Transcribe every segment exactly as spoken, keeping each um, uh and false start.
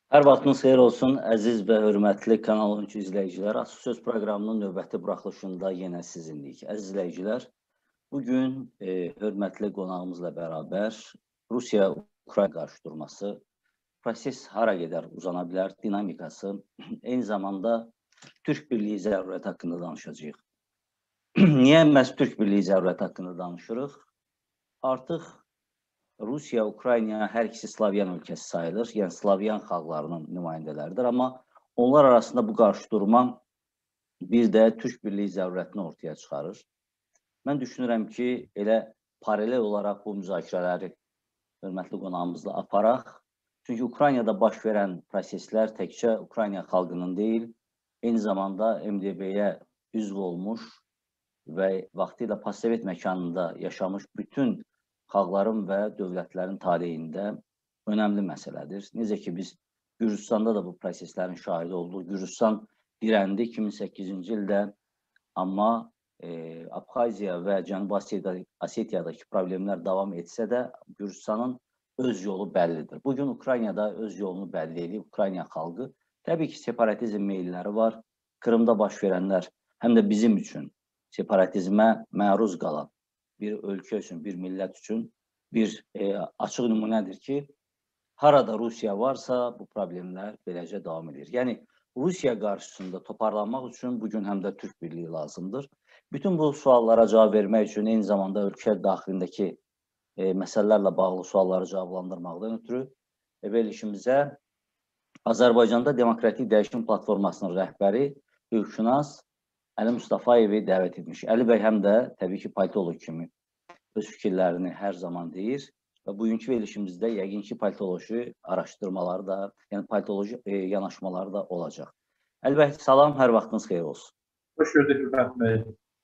Hər vaxtınız xeyir olsun, əziz və hörmətli Kanal on iki izləyicilər. Söz proqramının növbəti buraxılışında yenə sizinləyik. Əziz izləyicilər, bugün e, hörmətli qonağımızla bərabər Rusiya-Ukrayna qarşıdurması, proses hara qədər uzana bilər, dinamikası, eyni zamanda Türk Birliyi zərurəti haqqında danışacağıq. Niyə məhz Türk Birliyi zərurəti haqqında danışırıq? Artıq Rusiya, Ukrayna hər ikisi Slavyan ölkəsi sayılır, yəni Slavyan xalqlarının nümayəndələridir. Amma onlar arasında bu qarşıdurma bir də Türk Birliyi zərurətini ortaya çıxarır. Mən düşünürəm ki, elə paralel olaraq bu müzakirələri hörmətli qonağımızla aparaq. Çünki Ukraynada baş verən proseslər təkcə Ukrayna xalqının deyil, eyni zamanda M D B-yə üzv olmuş və vaxtilə postsovet məkanında yaşamış bütün xalqların və dövlətlərin tarixində önəmli məsələdir. Necə ki, biz Gürcüstanda da bu proseslərin şahidi olduq. Gürcüstan dirəndi iki min səkkizinci ildə, amma e, Abxaziya və Cənubi Osetiyadakı problemlər davam etsə də, Gürcüstanın öz yolu bəllidir. Bugün Ukraynada öz yolunu bəlli edib Ukrayna xalqı. Təbii ki, separatizm meyilləri var. Krımda baş verənlər həm də bizim üçün separatizmə məruz qalan bir ölkə üçün, bir millət üçün bir e, açıq nümunədir ki, harada Rusiya varsa bu problemlər beləcə davam edir. Yəni, Rusiya qarşısında toparlanmaq üçün bugün həm də Türk Birliyi lazımdır. Bütün bu suallara cavab vermək üçün, eyni zamanda ölkə daxilindəki e, məsələlərlə bağlı sualları cavablandırmaqdan ötürü e, verilişimizə Azərbaycanda Demokratik Dəyişim Platformasının rəhbəri, hüquqşünas Əli Mustafayevi dəvət etmiş. Əli bəy həm də təbii ki, politolog kimi öz fikirlərini hər zaman deyir və bugünkü verilişimizdə yəqin ki, politoloji araşdırmaları da, yəni politoloji e, yanaşmaları da olacaq. Əli bəy, salam, hər vaxtınız xeyir olsun. Hoş gördük Hürmət bəy.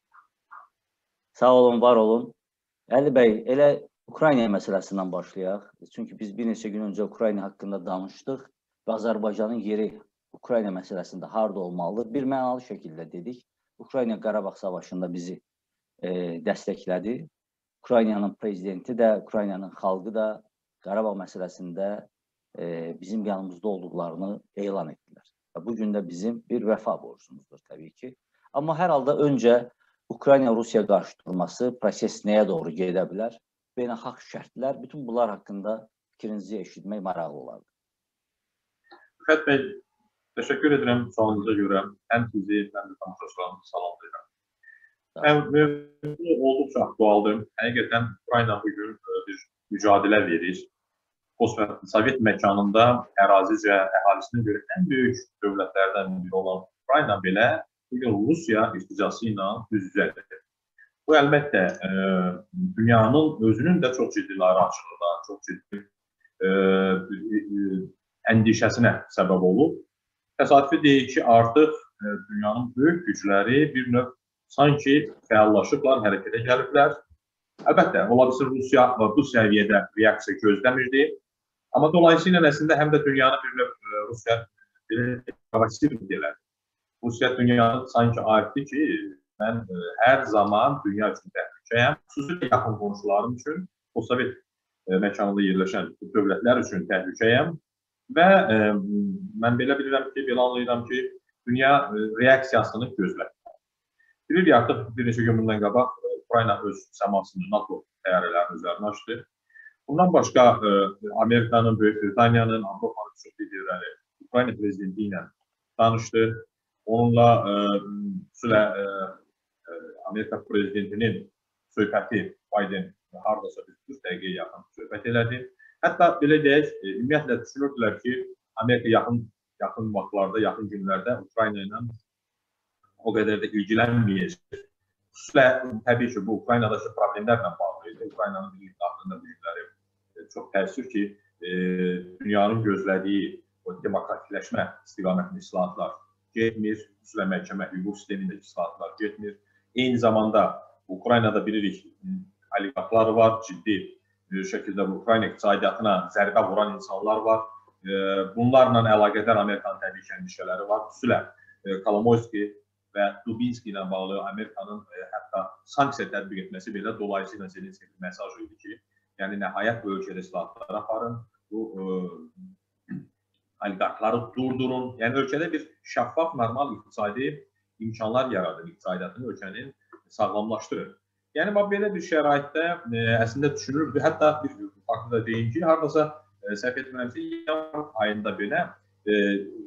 Sağ olun, var olun. Əli bəy, elə Ukrayna məsələsindən başlayaq. Çünki biz bir neçə gün öncə Ukrayna haqqında danışdıq və Azərbaycanın yeri Ukrayna məsələsində harda olmalıdır? Bir mənalı şəkildə dedik. Ukrayna Qarabağ savaşında bizi e, dəstəklədi. Ukraynanın prezidenti də, Ukraynanın xalqı da Qarabağ məsələsində e, bizim yanımızda olduqlarını elan etdilər. Və bugün də bizim bir vəfa borcumuzdur təbii ki. Amma hər halda öncə Ukrayna-Rusiya qarşıdurması proses nəyə doğru gedə bilər? Beynəlxalq şərtlər, bütün bunlar haqqında fikrinizi eşitmək maraqlı olardı. Hürmət bəy, təşəkkür edirəm sualınıza görə. Həm sizi, həm də tamaşaçılarımızı salamlayıram. Mövzu olduqca aktualdır. Həqiqətən Ukrayna bugün bir mücadilə verir. Postsovet məkanında ərazicə əhalisinin görə ən böyük dövlətlərdən biri olan Ukrayna belə bugün Rusiya irticası ilə üz-üzədir. Bu əlbəttə e, dünyanın özünün də çox ciddi narahatçılığına, çox ciddi e, e, əndişəsinə səbəb olub. Təsadüfi deyil ki, artıq e, dünyanın böyük gücləri bir növ sanki fəallaşıblar, hərəkətə gəliblər. Əlbəttə, ola bilsin Rusiya bu səviyyədə reaksiya gözləmirdi. Amma dolayısıyla əslində həm də dünyanı bir növ Rusiya provosir deyilər. Rusiya dünyanın sanki aiddir ki, mən e, hər zaman dünya üçün təhlükəyəm. Xüsusilə yaxın qonşularım üçün, postsovet e, məkanında yerləşən dövlətlər üçün təhlükəyəm. Və e, mən belə bilirəm ki, belə anlayıram ki, dünya e, reaksiyasını gözlər. Bilirik, artıq bir neçə gün bundan qabaq Ukrayna öz səmasını NATO təyyarələrini üzərinə açdı. Bundan başqa e, Amerikanın, Böyük Britaniyanın, Avropanın çox liderləri Ukrayna prezidenti ilə danışdı. Onunla e, xüsusilə e, Amerika prezidentinin söhbəti Biden hardasa bir kırx dəqiqəyə yaxın söhbət elədi. Hətta belə deyək, e, ümumiyyətlə düşünürdülər ki, Amerika yaxın, yaxın vaxtlarda, yaxın günlərdə Ukrayna ilə o qədər də ilgilənməyəcək. Xüsusilə, təbii ki, bu Ukraynadakı problemlərlə bağlı idi. Ukraynanın birlik daxilində birlikləri çox təəssüf ki, e, dünyanın gözlədiyi o demokratikləşmə istiqamətli islahatlar getmir. Xüsusilə məhkəmə hüquq sistemindəki islahatlar getmir. Eyni zamanda Ukraynada bilirik, oliqarxlar var, ciddi bir şəkildə Ukrayna iqtisadiyyatına zərbə vuran insanlar var. E, bunlarla əlaqədar Amerikanın təbii ki, əndişələri var. Xüsusilə e, Kolomoyski və Dubinski ilə bağlı Amerikanın e, hətta sanksiya tətbiq etməsi belə dolayısıyla Zelenski bir mesaj idi ki, yəni nəhayət bu ölkədə islahatlar aparın, bu e, oliqarxları durdurun. Yəni ölkədə bir şəffaf, normal iqtisadi imkanlar yaradın, iqtisadiyyatını ölkənin sağlamlaşdırır. Yəni belə bir şəraitdə e, əslində düşünülürdü. Hətta bir faktı da deyim ki, hardasa e, səhv etmirəmsə, yanvar ayında belə e,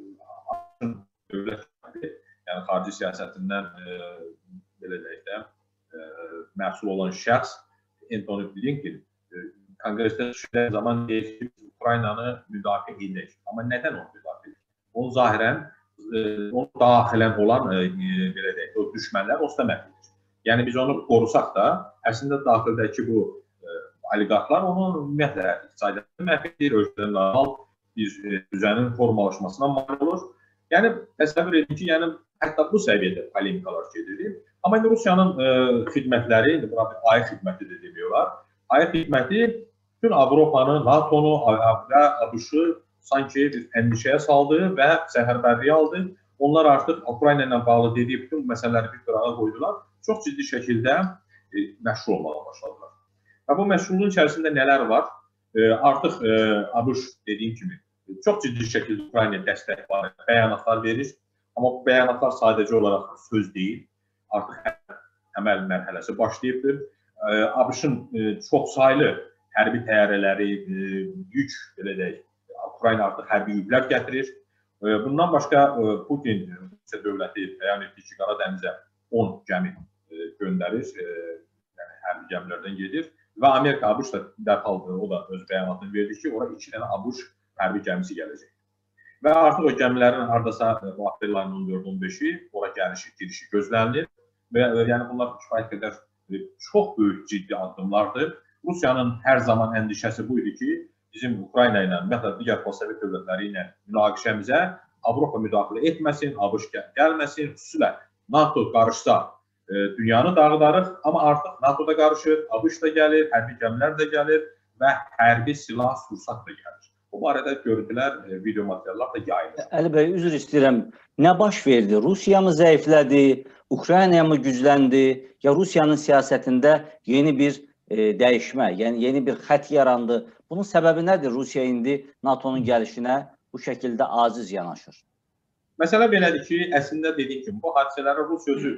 dövlət yəni xarici siyasətindən e, belə deyək də e, məsul olan şəxs Antony Blinken e, konqresdə çıxdığı zaman deyir ki, Ukraynanı müdafiə edək. Amma nədən onu müdafiə edək? Onu zahirən, e, onu daxilən olan e, belə deyək, o düşmənlər onsuz məhv edir. Yəni biz onu qorusaq da, əslində daxildəki bu e, oliqarxlar onu ümumiyyətlə iqtisadiyyatını məhv edir, ölkədə normal bir e, düzənin formalaşmasına mane olur. Yəni təsəvvür edin ki, yəni hətta bu səviyyədə polemikalar gedir. Amma indi Rusiyanın e, xidmətləri, indi buna bir ayı xidməti də demiyorlar. Ayı xidməti bütün Avropanı, NATO'nu və ABŞ-ı sanki bir əndişəyə saldı və səfərbərliyə aldı. Onlar artıq Ukrayna ilə bağlı dediyi bütün məsələləri bir qırağa qoydular. Çox ciddi şəkildə e, məşğul olmağa başladılar. Və bu məşğulluğun içərisində nələr var? E, artıq e, ABŞ dediyim kimi çox ciddi şəkildə Ukraynaya dəstək var, bəyanatlar verir. Amma bu bəyanatlar sadəcə olaraq söz deyil, artıq əməl mərhələsi başlayıbdır. E, ABŞ-ın e, çox saylı hərbi təyyarələri, e, yük, belə deyək, Ukrayna artıq hərbi yüklər gətirir. E, bundan başqa e, Putin Rusiya dövləti bəyan etdi ki, Qara dənizə on gəmi e, göndərir, e, yəni hərbi gəmilərdən gedir və Amerika, ABŞ da dərhal o da öz bəyanatını verdi ki, ora iki dənə ABŞ hərbi gəmisi gələcək. Və artıq o gəmilərin hardasa bu aprel ayının on dörd on beşi ora gəlişi, girişi gözlənilir və yəni bunlar kifayət qədər e, çox böyük ciddi addımlardır. Rusiyanın hər zaman əndişəsi bu idi ki, bizim Ukrayna ilə, ümumiyyətlə digər postsovet dövlətləri ilə münaqişəmizə Avropa müdaxilə etməsin, ABŞ gəlməsin, xüsusilə NATO qarışsa e, dünyanı dağıdarıq, amma artıq NATO da qarışır, ABŞ da gəlir, hərbi gəmilər də gəlir və hərbi silah sursat da gəlir. Bu barədə görüntülər, e, video materiallar da yayılır. Əli bəy, üzr istəyirəm. Nə baş verdi? Rusiya mı zəiflədi, Ukrayna mı gücləndi, ya Rusiyanın siyasətində yeni bir e, dəyişmə, yəni yeni bir xətt yarandı? Bunun səbəbi nədir? Rusiya indi NATO'nun gəlişinə bu şəkildə aciz yanaşır. Məsələ belədir ki, əslində dediyim kimi, bu hadisələri Rusiya özü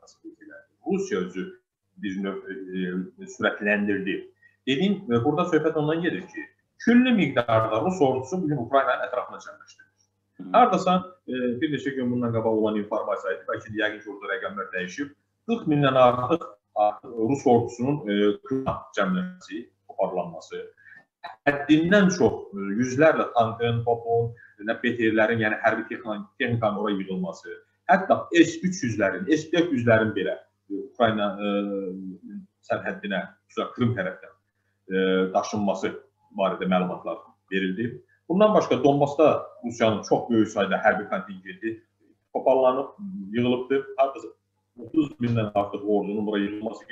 Rusiya özü bir növ e, sürətləndirdi. Dediyim, e, burada söhbət ondan gedir ki, küllü miqdarda Rus ordusu bugün Ukraynanın ətrafına cəmləşdirilir. Hardasa e, bir neçə gün bundan qabaq olan informasiya idi, bəlkə yəqin ki, orada rəqəmlər dəyişib. qırx mindən artıq Rus ordusunun e, Krım'a cəmləməsi, toparlanması, həddindən çox yüzlərlə tankın, topun, B T R-lərin, yəni hərbi texnikanın oraya yığılması, hətta S üç yüzlərin, S dörd yüzlərin belə Ukrayna e, sərhəddinə, Krım tərəfdən e, daşınması barədə məlumatlar verildi. Bundan başqa Donbasda Rusiyanın çox böyük sayda hərbi kontingenti toparlanıb, yığılıbdır. Artıq otuz mindən artıq ordunun buraya yığılması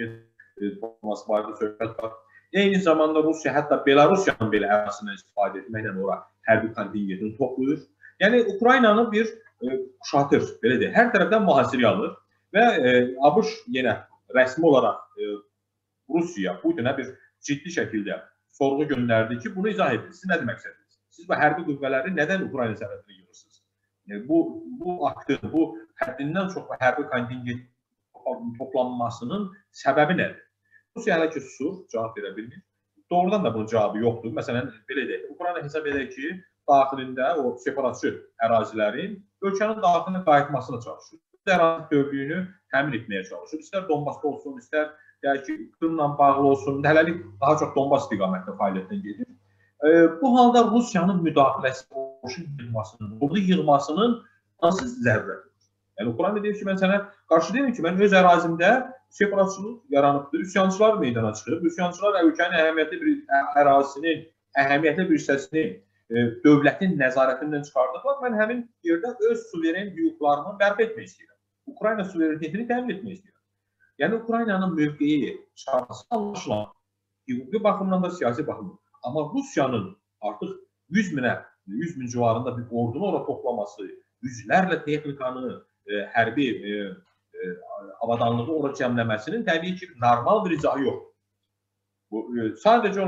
gedir, barədə söhbət var. Eyni zamanda Rusiya hətta Belarusiyanın belə ərazisindən istifadə etməklə ora hərbi kontingentini toplayır. Yəni Ukraynanı bir e, kuşatır, belə deyək, hər tərəfdən mühasirəyə alır və e, ABŞ yenə rəsmi olaraq e, Rusiya, Putinə bir ciddi şəkildə sorğu göndərdi ki, bunu izah edin. Siz nə demək istədiniz? Siz bu hərbi qüvvələri nədən Ukrayna sərhədinə yığırsınız? E, bu, bu aktın, bu həddindən çox hərbi kontingent toplanmasının səbəbi nədir? Rusiya hələ ki susur, cavab verə bilmir. Doğrudan da bunun cavabı yoxdur. Məsələn, belə deyək, Ukrayna hesab edir ki, daxilində o separatçı ərazilərin ölkənin daxilinə qayıtmasına çalışır. Ərazi dövlüyünü təmin etməyə çalışır. İstər Donbasda olsun, istər yəni ki, Krımla bağlı olsun, hələlik daha çox Donbas istiqamətdə fəaliyyətdən gedir. E, bu halda Rusiyanın müdaxiləsi, ordu yığmasının, ordu yığmasının hansı zərurətidir? Yəni, Ukrayna deyir ki, mən sənə qarşı deyim ki, mən öz ərazimdə separatçılıq yaranıbdır, üsyançılar meydana çıxıb, üsyançılar ölkənin əhəmiyyətli bir ərazisinin, əhəmiyyətli bir hissəsini e, dövlətin nəzarətindən çıxardıqlar, mən həmin yerdə öz suveren hüquqlarımı bərpa etmək istəyirəm. Ukrayna suverenitetini təmin etmək istəyirəm. Yəni, Ukraynanın mövqeyi, çarpısı anlaşılan, hüquqi baxımdan da siyasi baxımdan. Amma Rusiyanın artıq yüz minə, yüz min civarında bir ordunu orada toplaması, yüzlərlə texnikanı, e, hərbi e, e, avadanlığı orada cəmləməsinin təbii ki, normal bir izahı yoxdur. Bu, e, sadəcə olaraq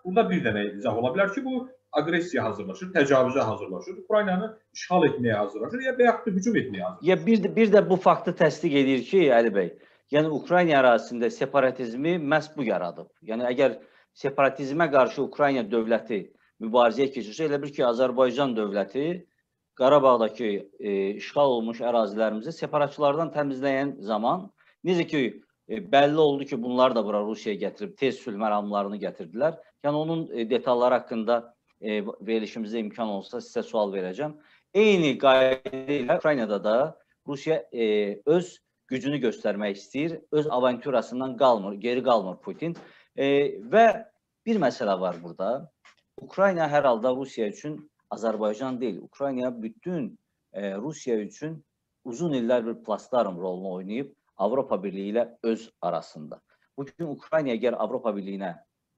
burada bir dənə izah ola bilər ki, bu agresiya hazırlaşır, təcavüzə hazırlaşır, Ukraynanı işğal etməyə hazırlaşır, ya yaxud da hücum etməyə hazırlaşır. Ya bir də, bir də bu faktı təsdiq edir ki, Əli bəy, yəni Ukrayna ərazisində separatizmi məhz bu yaradıb. Yəni əgər separatizmə qarşı Ukrayna dövləti mübarizəyə keçirsə, elə bil ki, Azərbaycan dövləti Qarabağdakı e, işğal olmuş ərazilərimizi separatçılardan təmizləyən zaman, necə ki, e, bəlli oldu ki, bunlar da bura Rusiyaya gətirib, tez sülh məramlarını gətirdilər. Yəni onun e, detalları haqqında e, verilişimizdə imkan olsa sizə sual verəcəm. Eyni qayda ilə Ukraynada da Rusiya e, öz gücünü göstərmək istəyir, öz avanturasından qalmır, geri qalmır Putin. E, və bir məsələ var burada. Ukrayna hər halda Rusiya üçün Azərbaycan deyil, Ukrayna bütün e, Rusiya üçün uzun illər bir platform rolunu oynayıb Avropa Birliyi ilə öz arasında. Bugün Ukrayna əgər Avropa Birliyinə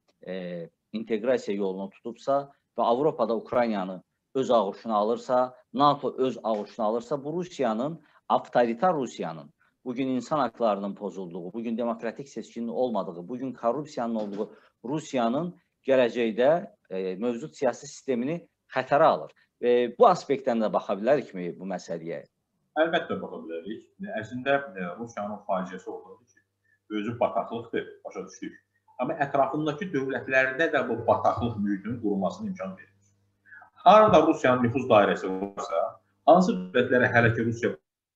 e, inteqrasiya yolunu tutubsa və Avropada Ukraynanı öz ağuşuna alırsa, NATO öz ağuşuna alırsa, bu Rusiyanın, avtoritar Rusiyanın, bugün insan haqlarının pozulduğu, bugün demokratik seçkinin olmadığı, bugün korrupsiyanın olduğu Rusiyanın gələcəkdə e, mövcud siyasi sistemini xətərə alır. E, bu aspektdən də baxa bilərikmi bu məsələyə? Əlbəttə baxa bilərik. Əslində Rusiyanın faciəsi oldu ki, özü bataqlıqdır, başa düşdük. Amma ətrafındakı dövlətlərdə də bu bataqlıq mühitinin qurulmasına imkan verir. Harada Rusiyanın nüfuz dairəsi varsa, hansı dövlətlərə hələ ki Rusiya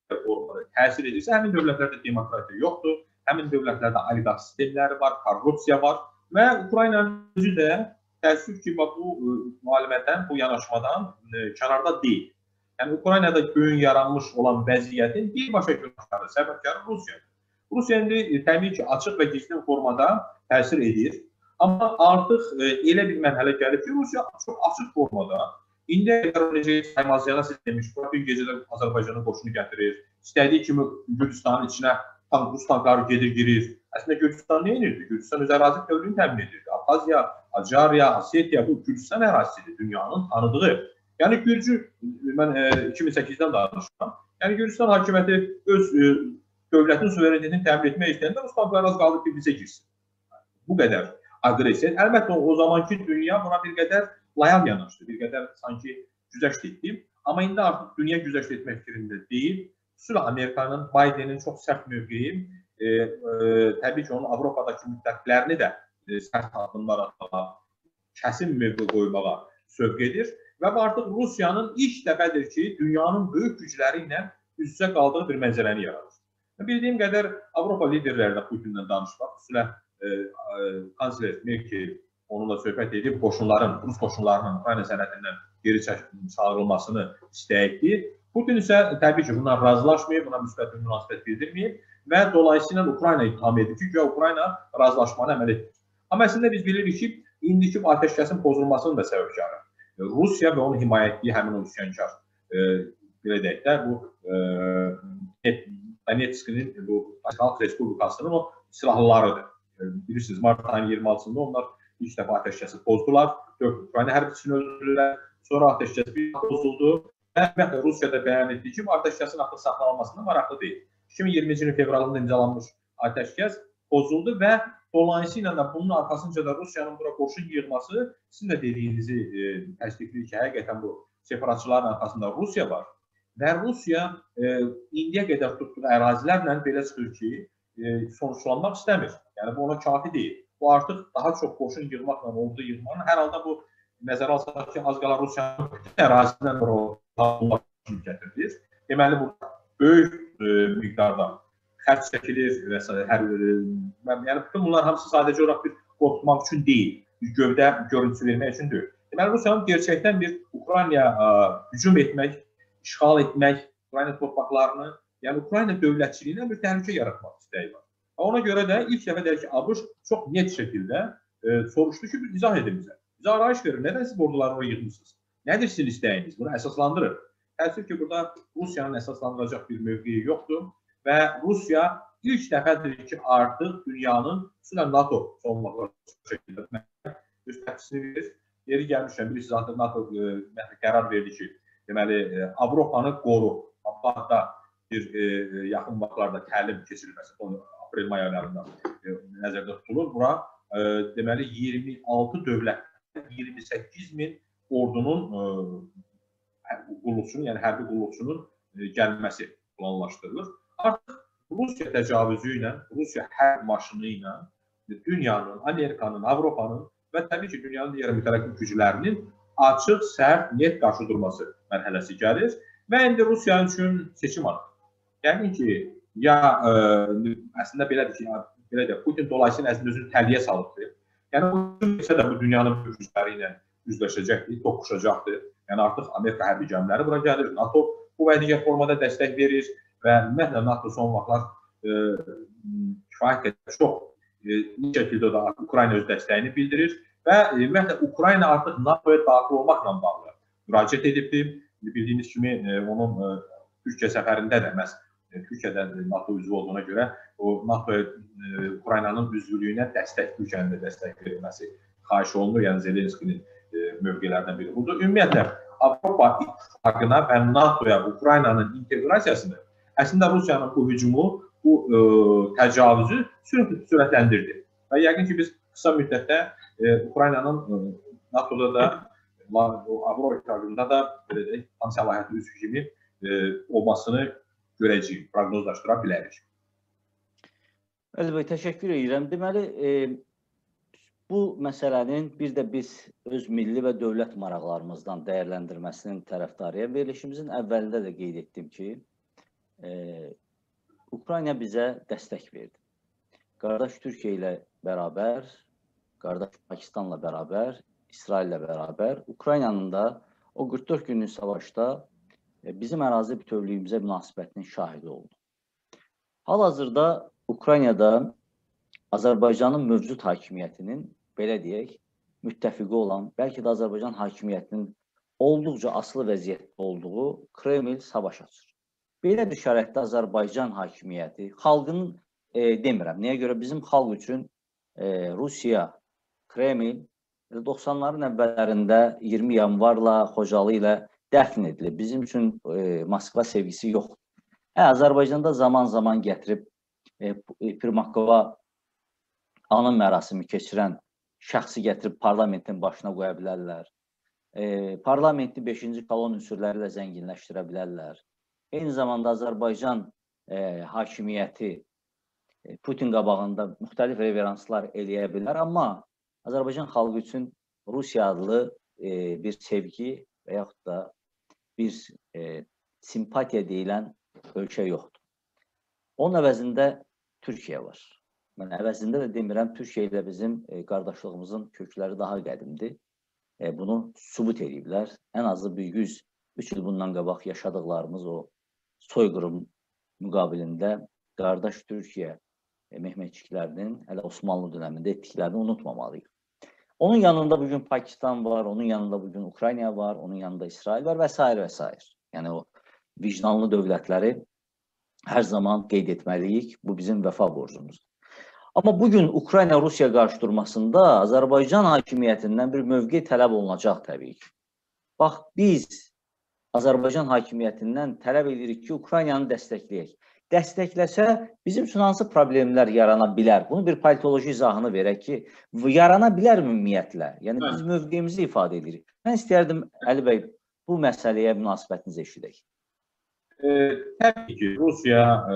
təsir edirsə, həmin dövlətlərdə demokratiya yoxdur, həmin dövlətlərdə oliqarx sistemləri var, korrupsiya var və Ukraynanın özü də təəssüf ki, bu mühalimədən, bu yanaşmadan kənarda deyil. Yəni, Ukraynada böyün yaranmış olan vəziyyətin birbaşa günahkarı, səbəbkarı Rusiyadır. Rusiya indi təbii ki, açıq və gizli formada təsir edir. Amma artıq elə bir mərhələ gəlib ki, Rusiya çox açıq formada, indi necə Saymaziyana siz demiş, bir gecədə Azərbaycanın qoşunu gətirir, istədiyi kimi Gürcistanın içinə Rus tankları gedir, girir. Əslində Gürcistan nə edirdi? Gürcistan öz ərazi bütövlüyünü təmin edirdi. Abxaziya, Acariya, Osetiya bu Gürcistan ərazisidir, dünyanın tanıdığı. Yəni Gürcü, mən iki min səkkizdən danışıram. Yəni Gürcistan hakimiyyəti öz e, dövlətin suverenitetini təmin etmək istəyəndə Rus tankları az qaldı ki, bizə girsin. Bu qədər agresiya. Əlbəttə o zamanki dünya buna bir qədər layal yanaşdı, bir qədər sanki güzəşt etdi. Amma indi artıq dünya güzəşt etmək fikrində deyil. Xüsusilə Amerikanın, Bidenin çox sərt mövqeyi, e, e, təbii ki, onun Avropadakı müttəfiqlərini də e, sərt addımlar atmağa, kəsin mövqe qoymağa sövq edir. Və bu artıq Rusiyanın ilk dəfədir ki, dünyanın böyük gücləri ilə üz-üzə qaldığı bir mənzərəni yaradır. Bildiyim qədər Avropa liderləri də Putinlə danışmaq, xüsusilə e, e, kansler Merkel onunla söhbət edib, qoşunların, Rus qoşunlarının Ukrayna sərhədindən geri çağırılmasını istəyir. Putin isə təbii ki, bundan razılaşmayıb, buna müsbət bir münasibət bildirməyib və dolayısıyla Ukrayna itham edir ki, Ukrayna razılaşmanı əməl etmir. Amma əslində biz bilirik ki, indiki ateşkəsin pozulmasının da səbəbkarı Rusiya və onun himayət etdiyi həmin o üsyankar, e, belə deyək də, bu Donetskinin, bu Xalq Respublikasının o silahlılarıdır. E, bilirsiniz, mart ayının iyirmi altısında onlar ilk dəfə ateşkəsi pozdular. Ukrayna hərbçisini öldürdülər, sonra ateşkəs bir pozuldu. Və Rusiya da bəyan etdi ki, bu ateşkəsin artıq saxlanılmasında maraqlı deyil. iki min iyirminci ilin fevralında imzalanmış ateşkəs pozuldu və dolayısıyla da bunun arxasınca da Rusiyanın bura qoşun yığması, sizin də dediyinizi e, təsdiqləyir ki, həqiqətən bu separatçıların arxasında Rusiya var. Və Rusiya e, indiyə qədər tutduğu ərazilərlə belə çıxır ki, e, sonuçlanmaq istəmir. Yəni, bu ona kafi deyil. Bu artıq daha çox qoşun yığmaqla olduğu yığmanın hər halda bu nəzərə alsaq ki, az qala Rusiyanın ərazisindən o gətirilir. Deməli, burada böyük e, miqdarda xərc çəkilir və s. Hər, e, yəni, bütün bunlar hamısı sadəcə olaraq bir qorxutmaq üçün deyil, bir gövdə görüntüsü vermək üçün deyil. Deməli, Rusiyanın gerçəkdən bir Ukraynaya hücum etmək, işğal etmək, Ukrayna torpaqlarını, yəni Ukrayna dövlətçiliyinə bir təhlükə yaratmaq istəyi var. Ona görə də ilk dəfə deyək ki, ABŞ çox net şəkildə e, soruşdu ki, bir izah edin bizə. Bizə arayış verir, nədən siz orduları oraya yığmışsınız? Nədir sizin istəyiniz? Bunu əsaslandırır. Təəssüf ki, burada Rusiyanın əsaslandıracaq bir mövqeyi yoxdur və Rusiya ilk dəfədir ki, artıq dünyanın, xüsusilə NATO savunmaları şəkildə öz təpkisini verir. Yeri gəlmişəm, bilirsiniz, artıq NATO e, qərar verdi ki, deməli, e, Avropanı qoru. Hatta bir e, yaxın vaxtlarda təlim keçirilməsi, aprel-may aylarında e, nəzərdə tutulur. Bura e, deməli iyirmi altı dövlət, iyirmi səkkiz min ordunun e, qulluqçunun, yəni hərbi qulluqçunun e, gəlməsi planlaşdırılır. Artıq Rusiya təcavüzü ilə, Rusiya hərb maşını ilə dünyanın, Amerikanın, Avropanın və təbii ki, dünyanın digər mütərəqqi güclərinin açıq, sərt, net qarşı durması mərhələsi gəlir və indi Rusiya üçün seçim alır. Yəni ki, ya ə, əslində belədir ki, belə də Putin dolayısıyla əslində özünü təliyə salıbdır. Yəni bu isə də bu dünyanın gücləri ilə üzləşəcəkdir, toqquşacaqdır. Yəni artıq Amerika hərbi gəmiləri bura gəlir, NATO bu və digər formada dəstək verir və ümumiyyətlə NATO son vaxtlar kifayət qədər çox bir şəkildə də Ukrayna öz dəstəyini bildirir və ümumiyyətlə Ukrayna artıq NATOya daxil olmaqla bağlı müraciət edibdir. Bildiyiniz kimi onun Türkiyə səfərində də məhz Türkiyədən NATO üzvü olduğuna görə o NATOya Ukraynanın üzvlüyünə dəstək, Türkiyənin də dəstək verilməsi xahiş olunur. Yəni Zelenskinin mövqelərindən biri budur. Ümumiyyətlə Avropa İttifaqına və NATOya Ukraynanın inteqrasiyasını əslində Rusiyanın bu hücumu, bu ə, təcavüzü sürətləndirdi. Və yəqin ki, biz qısa müddətdə e, Ukraynanın e, NATOda da, Avropa İttifaqında da belə tam səlahiyyətli üzvü kimi e, olmasını görəcəyik, proqnozlaşdıra bilərik. Əli bəy, təşəkkür edirəm. Deməli, e, bu məsələnin bir də biz öz milli və dövlət maraqlarımızdan dəyərləndirməsinin tərəfdarıyam. Verilişimizin əvvəlində də qeyd etdim ki, e, Ukrayna bizə dəstək verdi. Qardaş Türkiyə ilə bərabər, qardaş Pakistanla bərabər, İsraillə bərabər, Ukraynanın da o qırx dörd günlük savaşda bizim ərazi bütövlüyümüzə münasibətinin şahidi oldu. Hal-hazırda Ukraynada Azərbaycanın mövcud hakimiyyətinin, belə deyək, müttəfiqi olan, bəlkə də Azərbaycan hakimiyyətinin olduqca asılı vəziyyətdə olduğu Kreml savaş açır. Belə bir şəraitdə Azərbaycan hakimiyyəti, xalqının, e, demirəm, nəyə görə bizim xalq üçün e, Rusiya, Kreml doxsanların əvvəllərində iyirmi yanvarla, Xocalı ilə dəfn edilir. Bizim üçün e, Moskva sevgisi yoxdur. Hə, Azərbaycanda zaman-zaman gətirib e, Primakova anın mərasimi keçirən şəxsi gətirib parlamentin başına qoya bilərlər. E, parlamenti beşinci kolon ünsürləri ilə zənginləşdirə bilərlər. Eyni zamanda Azərbaycan e, hakimiyyəti e, Putin qabağında müxtəlif reveranslar eləyə bilər, amma Azərbaycan xalqı üçün Rusiya adlı e, bir sevgi və yaxud da bir e, simpatiya deyilən ölkə yoxdur. Onun əvəzində Türkiyə var. Mən əvəzində də demirəm, Türkiyə ilə bizim e, qardaşlığımızın kökləri daha qədimdir. E, bunu sübut ediblər. Ən azı bir yüz üç il bundan qabaq yaşadıqlarımız o soyqırım müqabilində qardaş Türkiyə e, Mehmetçiklərinin hələ Osmanlı dönəmində etdiklərini unutmamalıyıq. Onun yanında bugün Pakistan var, onun yanında bugün Ukrayna var, onun yanında İsrail var və s. və s. Yəni o vicdanlı dövlətləri hər zaman qeyd etməliyik. Bu bizim vəfa borcumuzdur. Amma bugün Ukrayna-Rusiya qarşıdurmasında Azərbaycan hakimiyyətindən bir mövqe tələb olunacaq təbii ki. Bax, biz Azərbaycan hakimiyyətindən tələb edirik ki, Ukraynanı dəstəkləyək. Dəstəkləsə bizim üçün hansı problemlər yarana bilər? Bunu bir politoloji izahını verək ki, yarana bilər ümumiyyətlə. Yəni biz mövqeyimizi ifadə edirik. Mən istəyərdim, Əli bəy, bu məsələyə münasibətinizi eşidək. E, təbii ki, Rusiya e,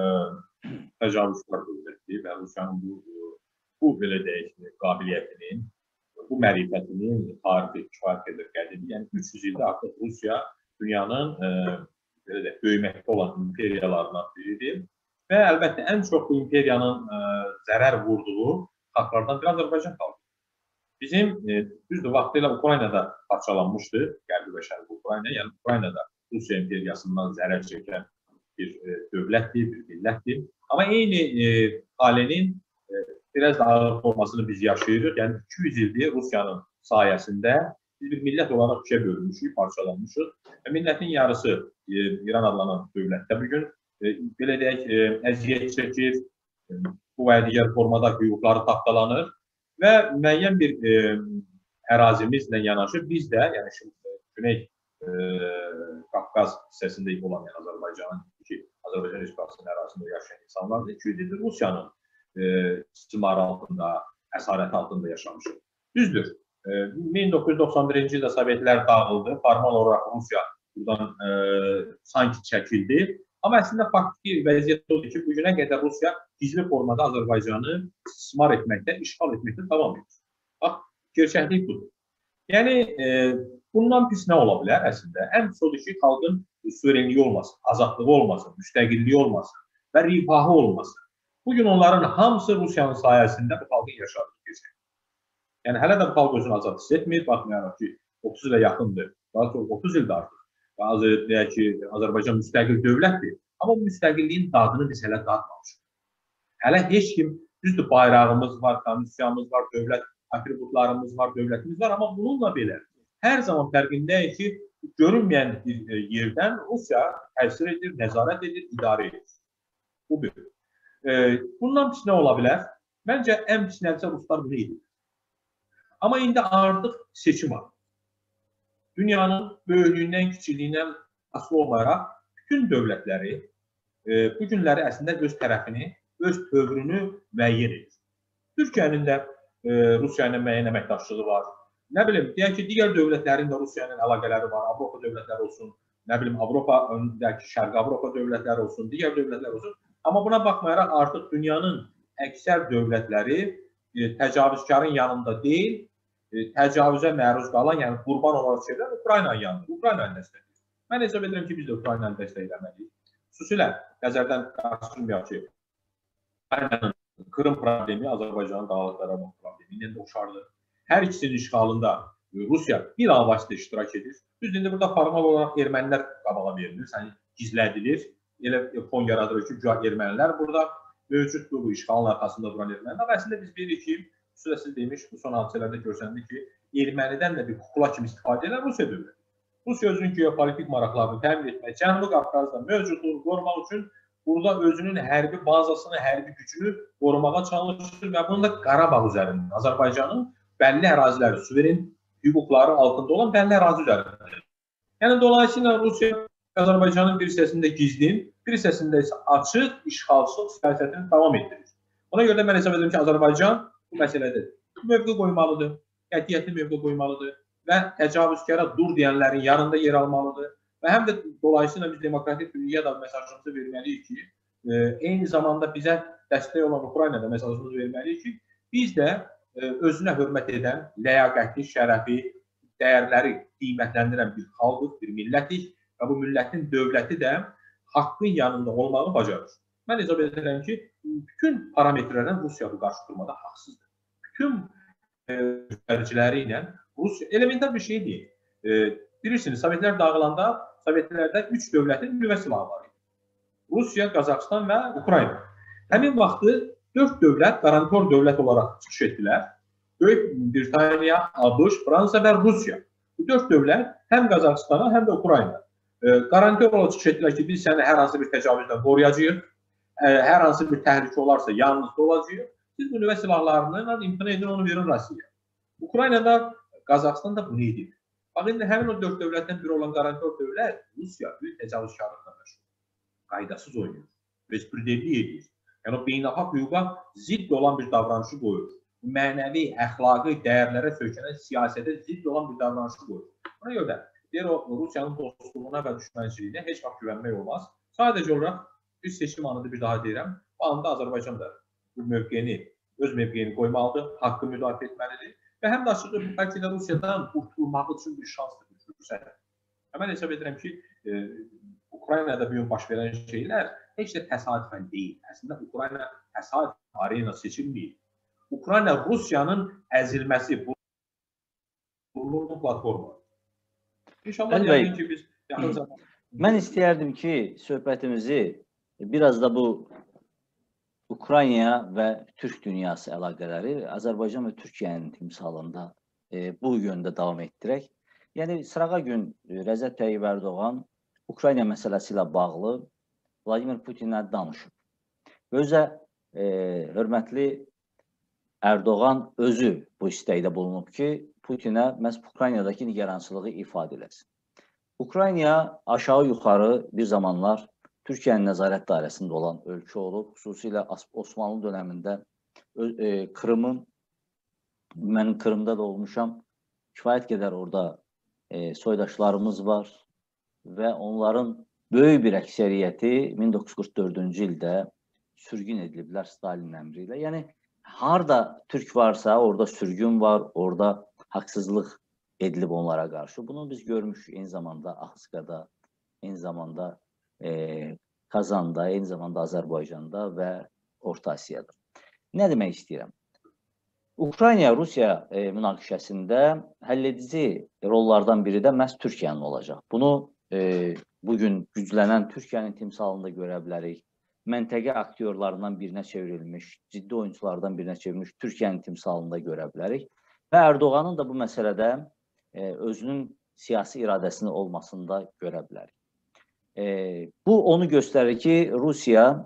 təcavüzkar dövlətdir və Rusiyanın bu, bu belə deyək, qabiliyyətinin, bu mərifətinin tarixi kifayət qədər qədimdir. Yəni üç yüz ildə artıq Rusiya dünyanın e, belə də böyüməkdə olan imperiyalarından biridir və əlbəttə ən çox bu imperiyanın e, zərər vurduğu xalqlardan biri Azərbaycan xalqı. Bizim e, düzdür, vaxtıyla Ukraynada parçalanmışdı, Qərbi və Şərqi Ukrayna, yəni Ukraynada Rusiya imperiyasından zərər çəkən bir e, dövlətdir, bir millətdir. Amma eyni e, ailənin e, biraz da ağır formasını biz yaşayırıq. Yəni iki yüz ildir Rusiyanın sayəsində biz bir millət olaraq üçə bölünmüşük, parçalanmışıq. Və millətin yarısı e, İran adlanan dövlətdə bugün e, belə deyək, e, əziyyət çəkir, e, bu və digər formada hüquqları tapdalanır və müəyyən bir e, ərazimizlə yanaşı biz də, yəni şimdi Güney e, Qafqaz hissəsində olan yəni Azərbaycanın ki, Azərbaycan Respublikasının ərazisində yaşayan insanlardır. iki yüz ildir Rusiyanın e, istismarı altında, əsarəti altında yaşamışıq. Düzdür, min doqquz yüz doxsan birinci ildə Sovetlər dağıldı, formal olaraq Rusiya buradan e, sanki çəkildi. Amma əslində faktiki vəziyyət odur ki, bugünə qədər Rusiya gizli formada Azərbaycanı istismar etməkdə, işğal etməkdə davam edir. Bax, gerçəklik budur. Yəni, e, bundan pis nə ola bilər əslində? Ən pis odur ki, xalqın suverenliyi olmasın, azadlığı olmasın, müstəqilliyi olmasın və rifahı olmasın. Bugün onların hamısı Rusiyanın sayəsində bu xalqın yaşadığı geçir. Yəni, hələ də bu xalq özünü azad hiss etmir, baxmayaraq ki, otuz ilə yaxındır, daha çox otuz ildə artıq. Bazı deyək ki, Azərbaycan müstəqil dövlətdir, amma bu müstəqilliyin dadını biz hələ dadmamışıq. Hələ heç kim, düzdür, bayrağımız var, konstitusiyamız var, dövlət atributlarımız var, dövlətimiz var, amma bununla belə hər zaman fərqindəyik ki, görünməyən bir yerdən Rusiya təsir edir, nəzarət edir, idarə edir. Bu bir. E, bundan pis nə ola bilər? Məncə, ən pis nədirsə Ruslar bunu edir. Amma indi artıq seçim var. Dünyanın böyüklüyündən, kiçiliyindən asılı olmayaraq bütün dövlətləri e, bu günləri əslində öz tərəfini, öz tövrünü müəyyən edir. Türkiyənin də e, Rusiya ilə müəyyən əməkdaşlığı var. Nə bilim, deyək ki, digər dövlətlərin də Rusiya ilə əlaqələri var. Avropa dövlətləri olsun, nə bilim, Avropa, deyək ki, Şərqi Avropa dövlətləri olsun, digər dövlətlər olsun. Amma buna baxmayaraq artıq dünyanın əksər dövlətləri e, təcavüzkarın yanında deyil, e, təcavüzə məruz qalan, yəni qurban olaraq çevirən Ukraynanın yanında, Ukraynanın dəstəkləyir. Mən hesab edirəm ki, biz də Ukraynanı dəstəkləməliyik. Xüsusilə nəzərdən qaçırmayaq ki, Ukraynanın Krım problemi, Azərbaycanın Dağlıq Qarabağ problemi ilə də oxşardır. Hər ikisinin işğalında Rusiya bir avazda iştirak edir. Düz indi burada formal olaraq ermənilər qabağa verilir, yəni gizlədilir. Elə fon yaradır ki, ermənilər burada mövcuddur, bu işğalın arxasında duran ermənilər. Amma əslində biz bilirik ki, xüsusilə siz demiş, bu son hadisələrdə görsəndi ki, ermənidən də bir kukla kimi istifadə edən Rusiya dövləti. Rusiya özünün geopolitik maraqlarını təmin etmək, Cənubi Qafqazda mövcudluğunu qorumaq üçün burada özünün hərbi bazasını, hərbi gücünü qorumağa çalışır və bunu da Qarabağ üzərindən, Azərbaycanın bəlli əraziləri, suveren hüquqları altında olan bəlli ərazi üzərində. Yəni, dolayısıyla Rusiya Azərbaycanın bir hissəsində gizlin, bir hissəsində isə açıq, işğalçılıq siyasətini davam etdirir. Ona görə də mən hesab edirəm ki, Azərbaycan bu məsələdə mövqe qoymalıdır, qətiyyətli mövqe qoymalıdır və təcavüzkara dur deyənlərin yanında yer almalıdır. Və həm də dolayısıyla biz demokratik dünyaya da mesajımızı verməliyik ki, e, eyni zamanda bizə dəstək olan Ukraynada mesajımızı verməliyik ki, biz də e, özünə hörmət edən, ləyaqətli, şərəfi, dəyərləri qiymətləndirən bir xalqıq, bir millətik və bu millətin dövləti də haqqın yanında olmağı bacarır. Mən hesab edirəm ki, bütün parametrlərdən Rusiya bu qarşı durmada haqsızdır. Bütün göstəriciləri ilə Rusiya elementar bir şey deyil. E, bilirsiniz, Sovetlər dağılanda Sovetlərdə üç dövlətin nüvə silahı var idi. Rusiya, Qazaxıstan və Ukrayna. Həmin vaxtı dörd dövlət qarantor dövlət olaraq çıxış etdilər. Böyük Britaniya, ABŞ, Fransa və Rusiya. Bu dörd dövlət həm Qazaxıstana, həm də Ukrayna. E, qarantor olaraq çıxış etdilər ki, biz səni hər hansı bir təcavüzdən qoruyacağıq. E, hər hansı bir təhlükə olarsa yanınızda olacağıq. Siz bu nüvə silahlarını imtina edin, onu verin Rusiyaya. Ukraynada, Qazaxıstan da bunu edir. Bax, indi həmin o dörd dövlətdən biri olan qarantor dövlət Rusiya böyük təcavüzkarlıqla məşğul. Qaydasız oynayır, bezpridevlik edir. Yəni, o beynəlxalq hüquqa zidd olan bir davranışı qoyur. Mənəvi, əxlaqi dəyərlərə söykənən siyasətə zidd olan bir davranışı qoyur. Buna görə də deyir, o Rusiyanın dostluğuna və düşmənçiliyinə heç vaxt güvənmək olmaz. Sadəcə olaraq bir seçim anıdır, bir daha deyirəm. Bu anda Azərbaycan da bu mövqeyini, öz mövqeyini qoymalıdır, haqqı müdafiə etməlidir. Və həm də açıqdır, bəlkə də Rusiyadan qurtulmaq üçün bir şansdır, bir fürsət. Mən hesab edirəm ki, e, Ukraynada bugün baş verən şeylər heç də təsadüfən deyil. Əslində, Ukrayna təsadüf arena seçilməyib. Ukrayna Rusiyanın əzilməsi, bu platforma. İnşallah deyəlim ki, biz yaxın zaman... Mən istəyərdim ki, söhbətimizi biraz da bu Ukrayna və Türk dünyası əlaqələri Azərbaycan və Türkiyənin timsalında e, bu yöndə davam etdirək. Yəni, sırağa gün Rəcəb Tayyip Ərdoğan Ukrayna məsələsi ilə bağlı Vladimir Putinlə danışıb. Özə e, hörmətli Ərdoğan özü bu istəkdə bulunub ki, Putinə məhz Ukraynadakı nigarançılığı ifadə eləsin. Ukrayna aşağı-yuxarı bir zamanlar Türkiyənin nəzarət dairəsində olan ölkə olub, xüsusilə Osmanlı dönəmində e, Krımın Mən Kırımda da olmuşam. Kifayət qədər orada e, soydaşlarımız var və onların böyük bir əksəriyyəti min doqquz yüz qırx dördüncü ildə sürgün ediliblər Stalin əmri ilə. Yəni, harda türk varsa, orada sürgün var, orada haqsızlıq edilib onlara qarşı. Bunu biz görmüşük eyni zamanda Axıskada, eyni zamanda e, Kazanda, eyni zamanda Azərbaycanda və Orta Asiyada. Nə demək istəyirəm? Ukrayna-Rusiya e, münaqişəsində həlledici rollardan biri də məhz Türkiyənin olacaq. Bunu e, bugün güclənən Türkiyənin timsalında görə bilərik. Məntəqə aktyorlarından birinə çevrilmiş, ciddi oyunculardan birinə çevrilmiş Türkiyənin timsalında görə bilərik. Və Erdoğanın da bu məsələdə e, özünün siyasi iradəsini olmasında görə bilərik. E, bu onu göstərir ki, Rusiya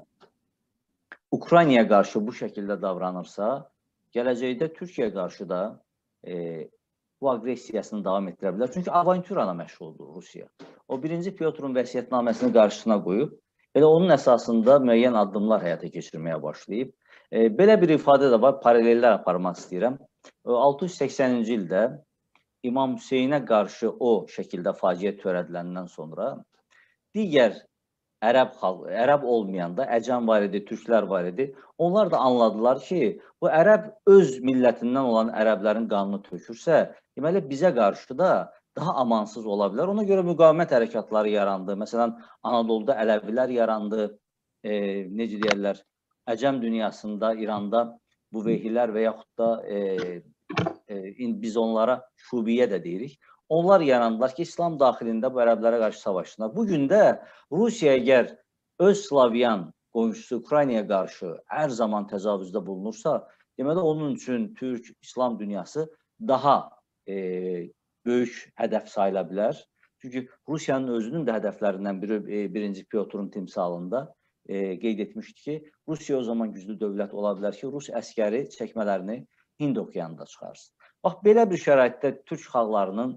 Ukraynaya qarşı bu şəkildə davranırsa, gələcəkdə Türkiyəyə qarşı da e, bu aqressiyasını davam etdirə bilər. Çünki avanturana məşğuldur Rusiya. O birinci Pyotrun vəsiyyətnaməsini qarşısına qoyub, elə onun əsasında müəyyən addımlar həyata keçirməyə başlayıb. E, belə bir ifadə də var, paralellər aparmaq istəyirəm. altı yüz səksəninci ildə İmam Hüseynə qarşı o şəkildə faciə törədiləndən sonra digər Ərəb xalq, Ərəb olmayanda, Əcəm var idi, Türklər var idi. Onlar da anladılar ki, bu Ərəb öz millətindən olan ərəblərin qanını tökürsə, deməli bizə qarşı da daha amansız ola bilər. Ona görə müqavimət hərəkatları yarandı. Məsələn, Anadoluda Ələvilər yarandı. E, necə deyərlər, Əcəm dünyasında, İranda bu vehilər və yaxud da e, e, biz onlara şubiyyə də deyirik. Onlar yarandılar ki, İslam daxilində bu ərəblərə qarşı savaşsınlar. Bugün də Rusiya əgər öz Slavyan qonşusu Ukraynaya qarşı hər zaman təcavüzdə bulunursa, deməli onun üçün Türk, İslam dünyası daha e, böyük hədəf sayıla bilər. Çünki Rusiyanın özünün də hədəflərindən biri e, birinci Pyotrun timsalında e, qeyd etmişdi ki, Rusiya o zaman güclü dövlət ola bilər ki, Rus əskəri çəkmələrini Hind okeanında çıxarsın. Bax, belə bir şəraitdə Türk xalqlarının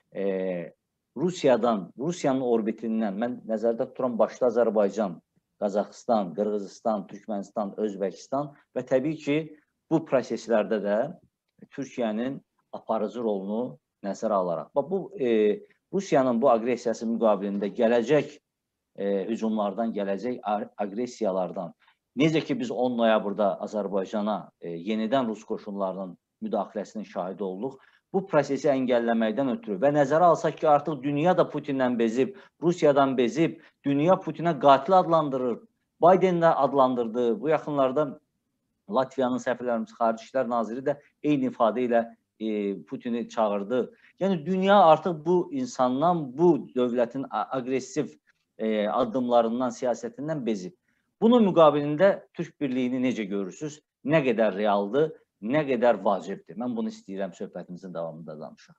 E, Rusiyadan, Rusiyanın orbitindən, mən nəzərdə tuturam başda Azərbaycan, Qazaxıstan, Qırğızistan, Türkmənistan, Özbəkistan və təbii ki, bu proseslərdə də Türkiyənin aparıcı rolunu nəzərə alaraq. Bax, bu e, Rusiyanın bu aqressiyası müqabilində gələcək e, hücumlardan, gələcək aqressiyalardan, necə ki biz on noyabrda Azərbaycana e, yenidən Rus qoşunlarının müdaxiləsinin şahidi olduq, bu prosesi əngəlləməkdən ötürü və nəzərə alsaq ki, artıq dünya da Putindən bezib, Rusiyadan bezib, dünya Putinə qatil adlandırır, Biden də adlandırdı. Bu yaxınlarda Latviyanın səfirlərimiz, Xarici İşlər Naziri də eyni ifadə ilə e, Putini çağırdı. Yəni, dünya artıq bu insandan, bu dövlətin aqressiv e, addımlarından, siyasətindən bezib. Bunun müqabilində Türk birliyini necə görürsünüz? Nə qədər realdır? Nə qədər vacibdir? Mən bunu istəyirəm söhbətimizin davamında danışaq.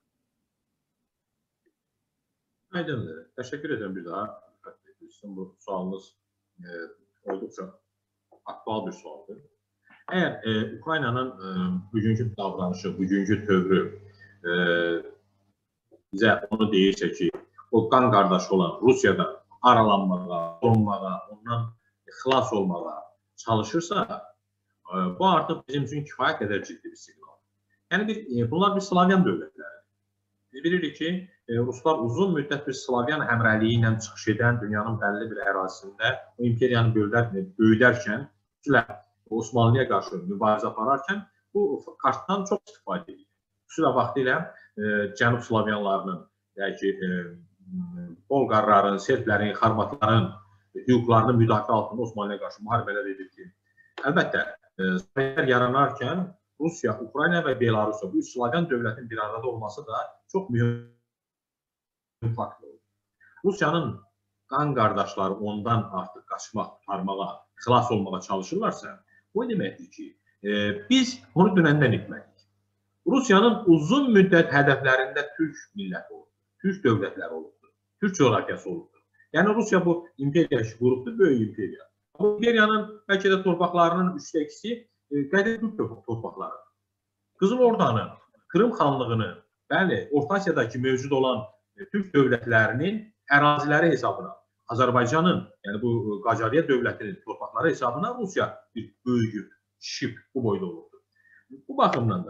Aydındır. Təşəkkür edirəm bir daha. Bu sualınız e, olduqca aktual bir sualdır. Əgər e, Ukraynanın e, bugünkü davranışı, bugünkü tövrü e, bizə onu deyirsə ki, o qan qardaşı olan Rusiyadan aralanmağa, olmağa, ondan xilas olmağa çalışırsa, bu artıq bizim üçün kifayət qədər ciddi bir siqnal. Yəni, bir, bunlar bir Slavyan dövlətləri. Biz bilirik ki, Ruslar uzun müddət bir Slavyan həmrəliyi ilə çıxış edən dünyanın bəlli bir ərazisində o imperiyanı böyüdərkən, Osmanlıya qarşı mübarizə apararkən bu kartdan çox istifadə edir. Xüsusilə vaxtilə Cənub Slavyanlarının, yəni ki, Bolqarların, Serblərin, Xarvatların hüquqlarının müdafiə altında Osmanlıya qarşı müharibələr edir ki, əlbəttə, Slavyanlar yaranarkən Rusiya, Ukrayna və Belarusiya, bu üç Slavyan dövlətin bir arada olması da çox mühüm faktor olur. Rusiyanın qan qardaşları ondan artıq qaçmaq, tutarmağa, xilas olmağa çalışırlarsa, bu deməkdir ki, e, biz onu dönəndən etməliyik. Rusiyanın uzun müddət hədəflərində Türk milləti olubdur, Türk dövlətləri olubdur, Türk coğrafiyası olubdur. Yəni, Rusiya bu imperiya qurubdur, böyük imperiya. Bu imperiyanın bəlkə də torpaqlarının üçdə ikisi qədim Türk torpaqları. Qızıl Ordanın, Krım xanlığını, bəli, Orta Asiyadakı mövcud olan Türk dövlətlərinin əraziləri hesabına, Azərbaycanın, yəni bu Qacariyyə dövlətinin torpaqları hesabına Rusiya bir böyüyüb, şişib bu boyda olubdur. Bu baxımdan da,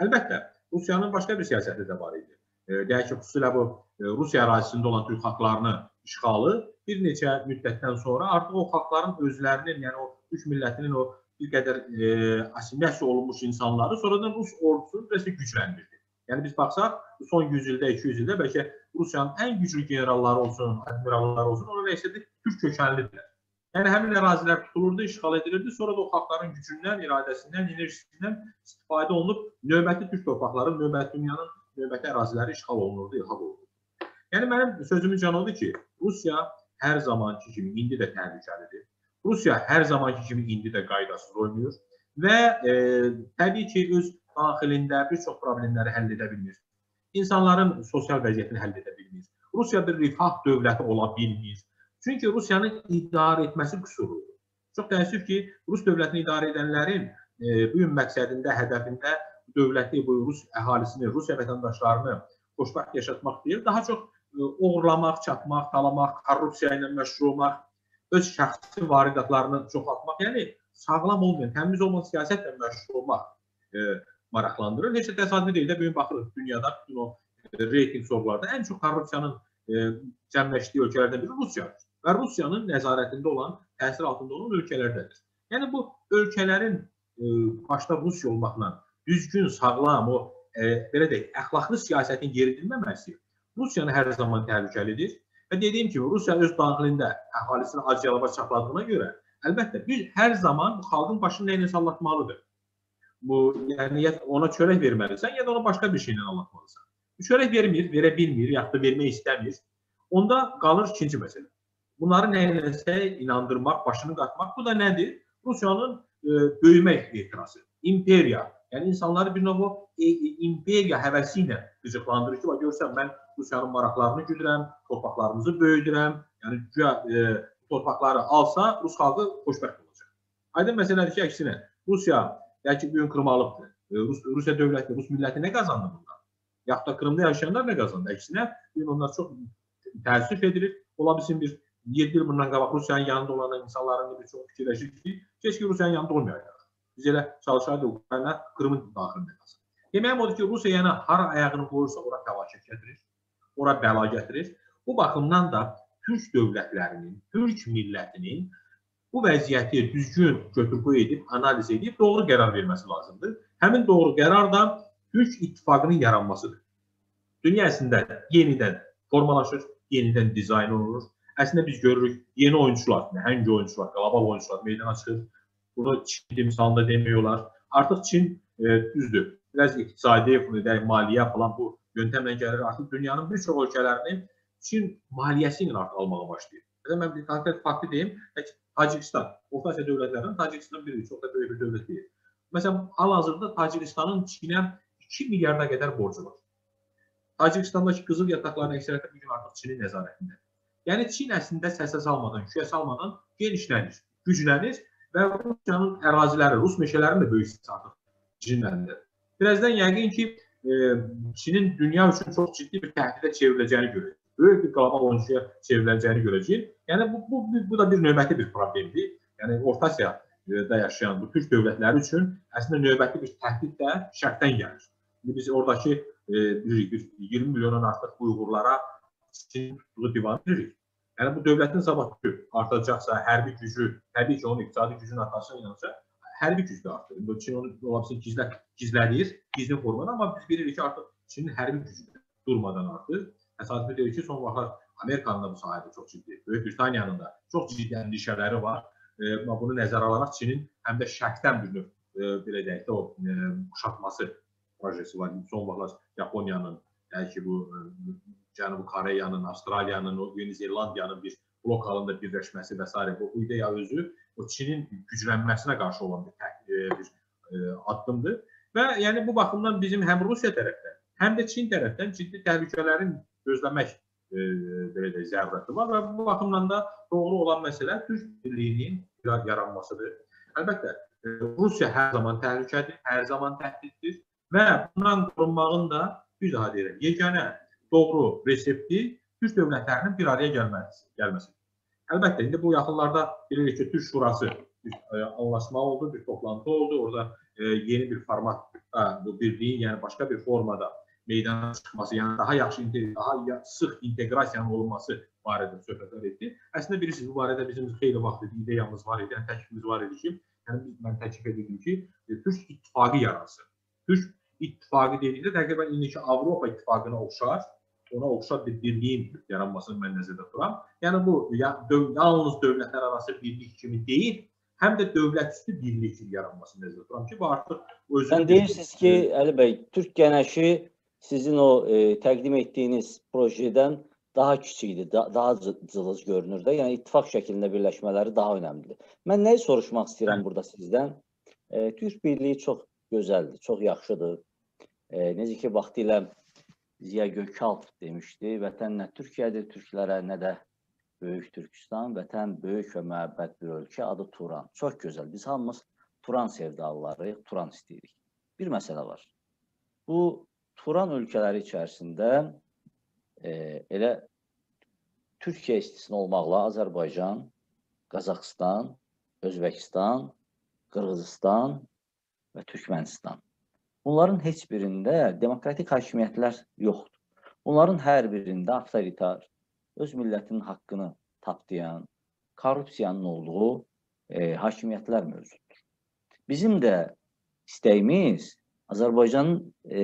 Əlbəttə, Rusiyanın başqa bir siyasəti də var idi. Deyək ki, xüsusilə bu Rusiya ərazisində olan türk xalqlarının işğalı bir neçə müddətdən sonra artıq o xalqların özlərinin, yəni o türk millətinin o bir qədər e, asimiliyasiya olunmuş insanları sonradan Rus ordusunu biraz gücləndirdi. Yəni biz baxsaq, son yüz ildə, iki yüz ildə bəlkə Rusiyanın ən güclü generalları olsun, admiralları olsun, onun əksəriyyəti türk kökənlidirlər. Yəni həmin ərazilər tutulurdu, işğal edilirdi, sonra da o xalqların gücündən, iradəsindən, enerjisindən istifadə olunub növbəti türk torpaqları, növbəti dünyanın növbəti əraziləri işğal olunurdu, ilhaq olunurdu. Yəni mənim sözümün canı odur ki, Rusiya hər zamanki kimi indi də təhlükəlidir. Rusiya hər zamanki kimi indi də qaydasız oynayır və e, təbii ki, öz daxilində bir çox problemləri həll edə bilmir. İnsanların sosial vəziyyətini həll edə bilmir. Rusiya bir rifah dövləti ola bilmir. Çünki Rusiyanın idarə etməsi qüsurludur. Çox təəssüf ki, Rus dövlətini idarə edənlərin e, bu gün məqsədində, hədəfində dövləti, bu Rus əhalisini, Rusiya vətəndaşlarını xoşbəxt yaşatmaq deyil, daha çox e, oğurlamaq, çatmaq, talamaq, korrupsiya ilə məşğul olmaq, öz şəxsi varidatlarını çoxaltmaq, yəni sağlam olmayan, təmiz olmayan siyasətlə məşğul olmaq e, maraqlandırır. Heç də təsadüfi deyil də, bugün baxırıq dünyada bütün o e, reyting sorğularda ən çox korrupsiyanın e, cəmləşdiyi ölkələrdən biri Rusiyadır. Və Rusiyanın nəzarətində olan, təsir altında olan ölkələrdədir. Yəni bu ölkələrin e, başda Rusiya olmaqla düzgün, sağlam, o e, belə deyək, əxlaqlı siyasətin yeridilməməsi Rusiyanı hər zaman təhlükəlidir. Və dediyim kimi, Rusiya öz daxilində əhalisini ac-yalaba çapladığına görə, əlbəttə, biz hər zaman bu xalqın başını nəylə sallatmalıdır. Bu, yəni, ya ona çörək verməlisən, ya da ona başqa bir şeylə anlatmalısan. Çörək vermir, verə bilmir, yaxud da vermək istəmir. Onda qalır ikinci məsələ. Bunları nəyləsə inandırmaq, başını qatmaq, bu da nədir? Rusiyanın e, böyümə ehtirası, imperiya. Yəni, insanları bir növ o e, imperiya həvəsi ilə qıcıqlandırır ki, görürsən, mən Rusiyanın maraqlarını güdürəm, torpaqlarımızı böyüdürəm, yəni güya e, torpaqları alsa, Rus xalqı xoşbəxt olacaq. Aydın məsələdir ki, əksinə, Rusiya, yəni ki, bugün Krım alıbdır. E, Rus, Rusiya dövləti, Rus milləti nə qazandı bundan? Yaxud da Krımda yaşayanlar nə qazandı? Əksinə, bugün onlar çox təəssüf edilir. Ola bilsin bir yeddi il bundan qabaq Rusiyanın yanında olan insanların bir çox fikirləşir ki, keşke Rusiyanın yanında olmayacaq. Biz elə çalışardı Ukrayna Krımın daxilində qalsın. Deməyəm odur ki, Rusiya yəni hara ayağını qoyursa, ora fəlakət gətirir, ora bəla gətirir. Bu baxımdan da Türk dövlətlərinin, Türk millətinin bu vəziyyəti düzgün götür-qoy edib, analiz edib, doğru qərar verməsi lazımdır. Həmin doğru qərar da Türk ittifaqının yaranmasıdır. Dünya əslində yenidən formalaşır, yenidən dizayn olunur. Əslində biz görürük, yeni oyuncular, nəhəng oyuncular, qlobal oyuncular meydana çıxır. Bunu Çin timsalında demək olar. Artıq Çin e, düzdür, biraz iqtisadi, maliyyə falan bu yöntəmlə gəlir. Artıq dünyanın bir çox ölkələrini Çin maliyyəsi ilə artıq almağa başlayır. Mesela mən bir konkret faktı deyim, Tacikistan, Orta Asiya dövlətlərindən Tacikistan biri, çox da böyük bir dövlət deyil. Mesela hal-hazırda Tacikistanın Çinə iki milyarda qədər borcu var. Tacikistandakı qızıl yataqların əksəriyyəti bugün artıq Çinin nəzarətində. Yəni Çin əslində səsə salmadan, şüyə salmadan genişlənir, güclənir və Rusiyanın əraziləri, Rus meşələrinin də böyük hissəsi artıq Çinin əlindədir. Birazdan yəqin ki, e, Çinin dünya üçün çox ciddi bir təhdidə çevriləcəyini görəcək. Böyük bir qlobal oyuncuya çevriləcəyini görəcək. Yəni bu, bu, bu da bir növbəti bir problemdir. Yəni Orta Asiyada yaşayan bu türk dövlətləri üçün əslində növbəti bir təhdid də şərqdən gəlir. İndi biz oradakı e, iyirmi milyondan artıq Uyğurlara Çin tutduğu divanı bilirik. Yəni bu dövlətin sabahı artacaqsa, hərbi gücü, təbii ki, onun iqtisadi gücünün artmasına inanacaq, hərbi güc də artır. Çin onu olabilir gizlə, gizlənir, gizli formada, amma biz bilirik ki, artıq Çinin hərbi gücü durmadan artır. Təsadüfi deyir ki, son vaxtlar Amerikanın da bu sahədə çox ciddi, Böyük Britaniyanın da çox ciddi əndişələri var. E, bunu nəzərə alaraq Çinin həm də şərqdən bir növ, e, belə deyək də, o e, kuşatması projesi var. Son vaxtlar Yaponiyanın, yəni ki, bu Cənubi Koreyanın, Avstraliyanın, Yeni Zelandiyanın bir blok halında birləşməsi və s. Bu ideya özü o Çinin güclənməsinə qarşı olan bir, bir e, addımdır. Və yəni bu baxımdan bizim həm Rusiya tərəfdən, həm də Çin tərəfdən ciddi təhlükələrin gözləmək e, belə də zərurəti var və bu baxımdan da doğru olan məsələ Türk birliyinin yaranmasıdır. Əlbəttə, e, Rusiya hər zaman təhlükədir, hər zaman təhdiddir və bundan qorunmağın da bir daha deyirəm, yeganə doğru resepti Türk dövlətlərinin bir araya gəlməsi. Əlbəttə, indi bu yaxınlarda bilirik ki, Türk Şurası bir e, anlaşma oldu, bir toplantı oldu. Orada e, yeni bir format, ha, bu birliğin yani başka bir formada meydana çıxması, yəni daha yaxşı, daha sıx inteqrasiyanın olunması barədə söhbətlər etdi. Əslində bilirsiniz, bu barədə bizim xeyli vaxt idi, ideyamız var idi, yəni təklifimiz var idi ki, yəni mən təklif edirdim ki, Türk İttifaqı yaransın. Türk İttifaqı dedikdə təqribən indiki Avropa İttifaqına oxşar, ona oxşar bir birliyin yaranmasını mən nəzərdə tuturam. Yəni bu ya, döv yalnız dövlətlər arası birlik kimi deyil, həm də dövlət üstü birlik yaranmasını nəzərdə tuturam ki, bu artıq özünü... Sən deyirsiniz ki, Əli bəy, Türk Gənəşi sizin o e, təqdim etdiyiniz projedən daha kiçikdir, da, daha cılız görünür də. Yəni ittifaq şəklində birləşmələri daha önəmlidir. Mən nəyi soruşmaq istəyirəm burada sizdən? E, Türk birliyi çox gözəldir, çox yaxşıdır. E, necə ki, vaxtilə Ziya Gökalp demişdi, vətən nə Türkiyədir, türklərə nə də Böyük Türkistan, vətən böyük və məhəbbət bir ölkə, adı Turan. Çox gözəl. Biz hamımız Turan sevdalılarıyıq, Turan istəyirik. Bir məsələ var. Bu Turan ölkələri içərisində e, elə Türkiyə istisna olmaqla Azərbaycan, Qazaxıstan, Özbəkistan, Qırğızistan və Türkmənistan. Bunların heç birində demokratik hakimiyyətlər yoxdur. Bunların hər birində avtoritar, öz millətinin haqqını tapdayan, korrupsiyanın olduğu e, hakimiyyətlər mövcuddur. Bizim də istəyimiz Azərbaycanın e,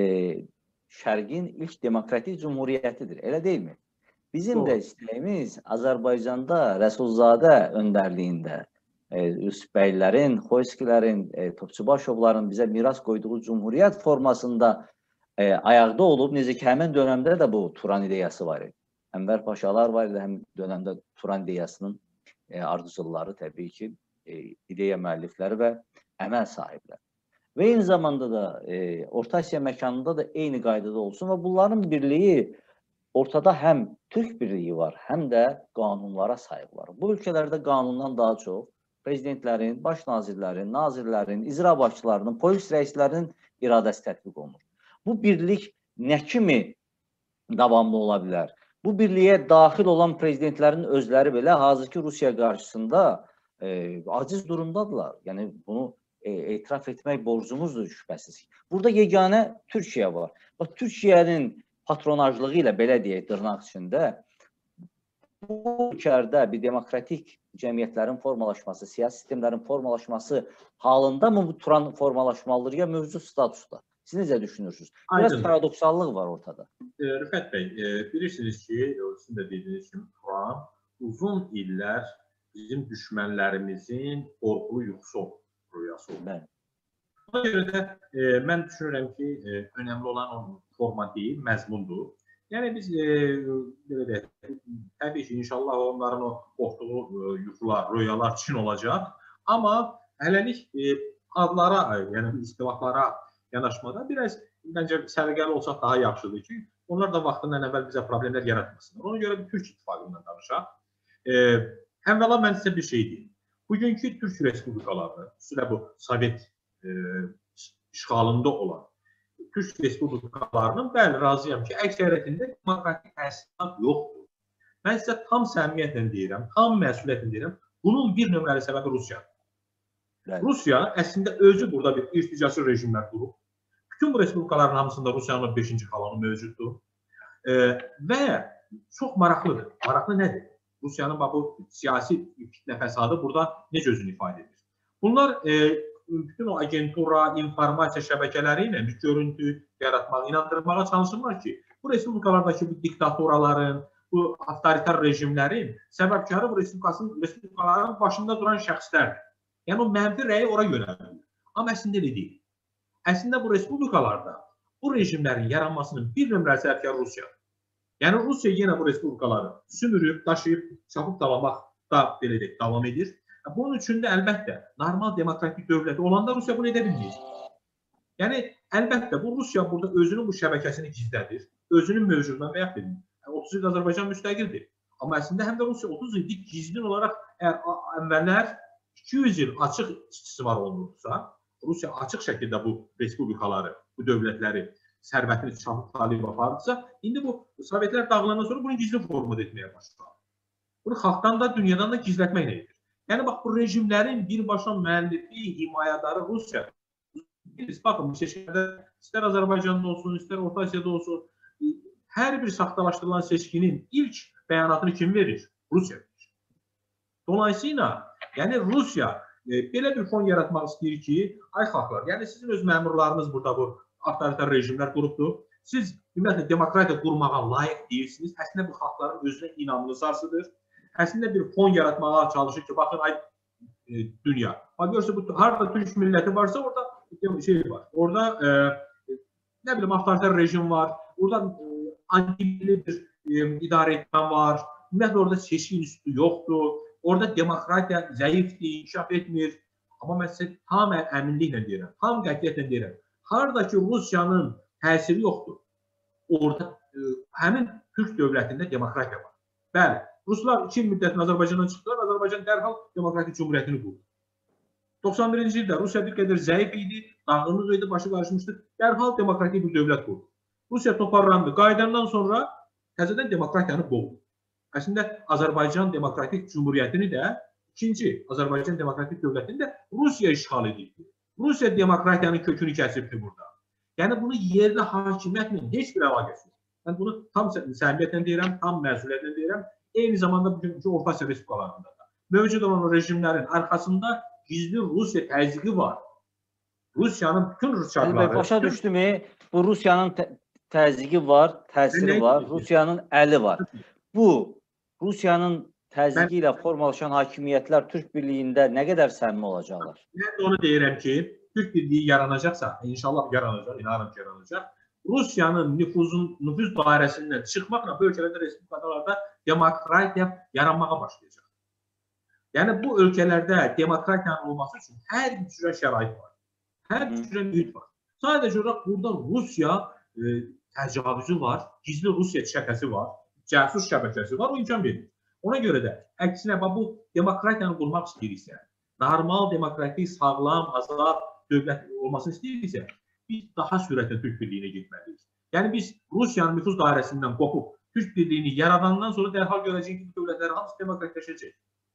Şərqin ilk demokratik cumhuriyyətidir, elə deyilmi? Bizim Doğru. də istəyimiz Azərbaycanda Rəsulzadə öndərliyində e, Yusuf bəylərin, Xoyskilərin, e, Topçubaşovların bizə miras qoyduğu cumhuriyyət formasında e, ayaqda olub, necə ki, həmin dönəmdə də bu Turan ideyası var idi. Ənvər Paşalar var idi, həm dönəmdə Turan ideyasının e, ardıcılları təbii ki, e, ideya müəllifləri və əməl sahibləri. Və eyni zamanda da e, Orta Asiya məkanında da eyni qaydada olsun və bunların birliyi ortada həm Türk birliyi var, həm də qanunlara sahib var. Bu ölkələrdə qanundan daha çox prezidentlərin, baş nazirlərin, nazirlərin, icra başçılarının, polis rəislərinin iradəsi tətbiq olunur. Bu birlik nə kimi davamlı ola bilər? Bu birliyə daxil olan prezidentlərin özləri belə hazırki Rusiya qarşısında e, aciz durumdadırlar. Yəni bunu e, etiraf etmək borcumuzdur şübhəsiz. Burada yeganə Türkiyə var. Bax, Türkiyənin patronajlığı ilə, belə deyək, dırnaq içində bu ölkədə bir demokratik cəmiyyətlərin formalaşması, siyasi sistemlərin formalaşması halında mı bu Turan formalaşmalıdır ya mövcud statusda? Siz necə düşünürsünüz? Biraz Aydın. Paradoksallıq var ortada. E, Rüfət bəy, e, bilirsiniz ki, sizin də dediyiniz kimi Turan uzun illər bizim düşmənlərimizin qorxulu yuxusu rüyası oldu. Bəli. Buna görə də e, mən düşünürəm ki, e, önəmli olan o forma deyil, məzmundur. Yəni biz e, belə deyək, təbii ki, inşallah onların o qorxduğu e, yuxular, rüyalar çin olacaq. Amma hələlik e, adlara, yəni istilahlara yanaşmada biraz məncə səliqəli olsaq daha yaxşıdır ki, onlar da vaxtından əvvəl bizə problemlər yaratmasınlar. Ona görə bir Türk İttifaqından danışaq. E, əvvəla mən sizə bir şey deyim. Bugünkü Türk Respublikaları, xüsusilə bu Sovet e, işğalında olan Türk Respublikalarının bəli razıyam ki, əksəriyyətində demokratik əsas yoxdur. Mən sizə tam səmimiyyətlə deyirəm, tam məsuliyyətlə deyirəm, bunun bir nömrəli səbəbi Rusiyadır. Bəli. Rusiya əslində özü burada bir irticacı rejimlər qurub. Bütün bu respublikaların hamısında Rusiyanın beşinci kolonu mövcuddur. E, və çox maraqlıdır. Maraqlı nədir? Rusiyanın bu siyasi fitnə fəsadı burada necə özünü ifadə edir? Bunlar e, bütün o agentura, informasiya şəbəkələri ilə bir görüntü yaratmaq, inandırmağa çalışırlar ki, bu respublikalardakı bu diktatoraların, bu avtoritar rejimlərin səbəbkarı bu respublikaların başında duran şəxslərdir. Yəni o mənfi rəyi ora yönəldir. Amma əslində elə deyil. Əslində bu respublikalarda bu rejimlərin yaranmasının bir nömrəli səbəbkarı Rusiyadır. Yəni Rusiya yenə bu respublikaları sümürüb, daşıyıb, çapıb davamaqda belə deyək, davam edir. Bunun üçün də əlbəttə normal demokratik dövləti olanda Rusiya bunu edə bilməyəcək. Yəni əlbəttə bu Rusiya burada özünün bu şəbəkəsini gizlədir, özünün mövcudundan və yaxud otuz il Azərbaycan müstəqildir. Amma əslində həm də Rusiya otuz illik gizlin olaraq əgər əvvəllər iki yüz il açıq istismar olunursa, Rusiya açıq şəkildə bu respublikaları, bu dövlətləri sərvətini çapıb talib aparırsa, indi bu Sovetlər dağılandan sonra bunu gizli formada etməyə başlar. Bunu xalqdan da, dünyadan da gizlətməklə edir. Yəni, bax, bu rejimlərin birbaşa müəllifi, himayədarı Rusiya. Biz, baxın, bu seçkilərdə istər Azərbaycanda olsun, istər Orta Asiyada olsun, hər bir saxtalaşdırılan seçkinin ilk bəyanatını kim verir? Rusiya verir. Dolayısıyla, yəni Rusiya e, belə bir fon yaratmaq istəyir ki, ay xalqlar, yəni sizin öz məmurlarınız burada bu avtoritar rejimlər qurubdur. Siz ümumiyyətlə demokratiya qurmağa layiq deyirsiniz. Əslində bu xalqların özünə inamlı sarsıdır. Əslində bir fon yaratmağa çalışır ki, baxın ay e, dünya. Bax görsə bu harda Türk milləti varsa orada şey var. Orada e, nə bilim avtoritar rejim var. Orada e, anti-milli bir e, idarə etmə var. Ümumiyyətlə orada seçki institutu yoxdur. Orada demokratiya zəifdir, inkişaf etmir. Amma mən sizə tam əminliklə deyirəm, tam qətiyyətlə deyirəm. Harada ki Rusiyanın təsiri yoxdur. Orada e, həmin Türk dövlətində demokratiya var. Bəli, Ruslar iki il müddətində Azərbaycandan çıxdılar, Azərbaycan dərhal demokratik cumhuriyyətini qurdu. doxsan birinci ildə Rusiya bir qədər zəif idi, dağınıq idi, başı qarışmışdı, dərhal demokratik bir dövlət qurdu. Rusiya toparlandı, qayıdandan sonra təzədən demokratiyanı boğdu. Əslində Azərbaycan demokratik cumhuriyyətini də, ikinci Azərbaycan demokratik dövlətini də Rusiya işğal edirdi. Rusiya demokratiyanın kökünü kəsibdi burada. Yəni bunu yerli hakimiyyətlə heç bir əlaqəsi yox. Mən bunu tam səmiyyətlə deyirəm, tam məsuliyyətlə deyirəm. Eyni zamanda bugünkü Orta Asiya respublikalarında da. Mövcud olan rejimlərin arxasında gizli Rusiya təzyiqi var. Rusiyanın bütün rıçaqları... Başa düşdümü? Bu Rusiyanın təzyiqi var, təsiri var, Rusiyanın əli var. Bu, Rusiyanın təzyiqi ilə formalaşan hakimiyyətlər Türk birliyində nə qədər səmimi olacaqlar? Mən də onu deyirəm ki, Türk birliyi yaranacaqsa, inşallah yaranacaq, inanırım ki yaranacaq. Rusiyanın nüfuzun, nüfuz dairəsindən çıxmaqla bu ölkələrdə, respublikalarda demokratiya yaranmağa başlayacaq. Yəni bu ölkələrdə demokratiyanın olması üçün hər bir cürə şərait var. Hər bir cürə mühit var. Sadəcə olaraq burada Rusiya e, təcavüzü var, gizli Rusiya şəbəkəsi var, cəsus şəbəkəsi var, o imkan verir. Ona görə də əksinə bu demokratiyanı qurmaq istəyiriksə, normal, demokratik, sağlam, azad dövlət olmasını istəyiriksə, biz daha sürətlə Türk birliyinə getməliyik. Yəni biz Rusiyanın nüfuz dairəsindən qopub Türk birliyini yaradandan sonra dərhal görəcəyik ki, dövlətlər hamısı demokratləşəcək.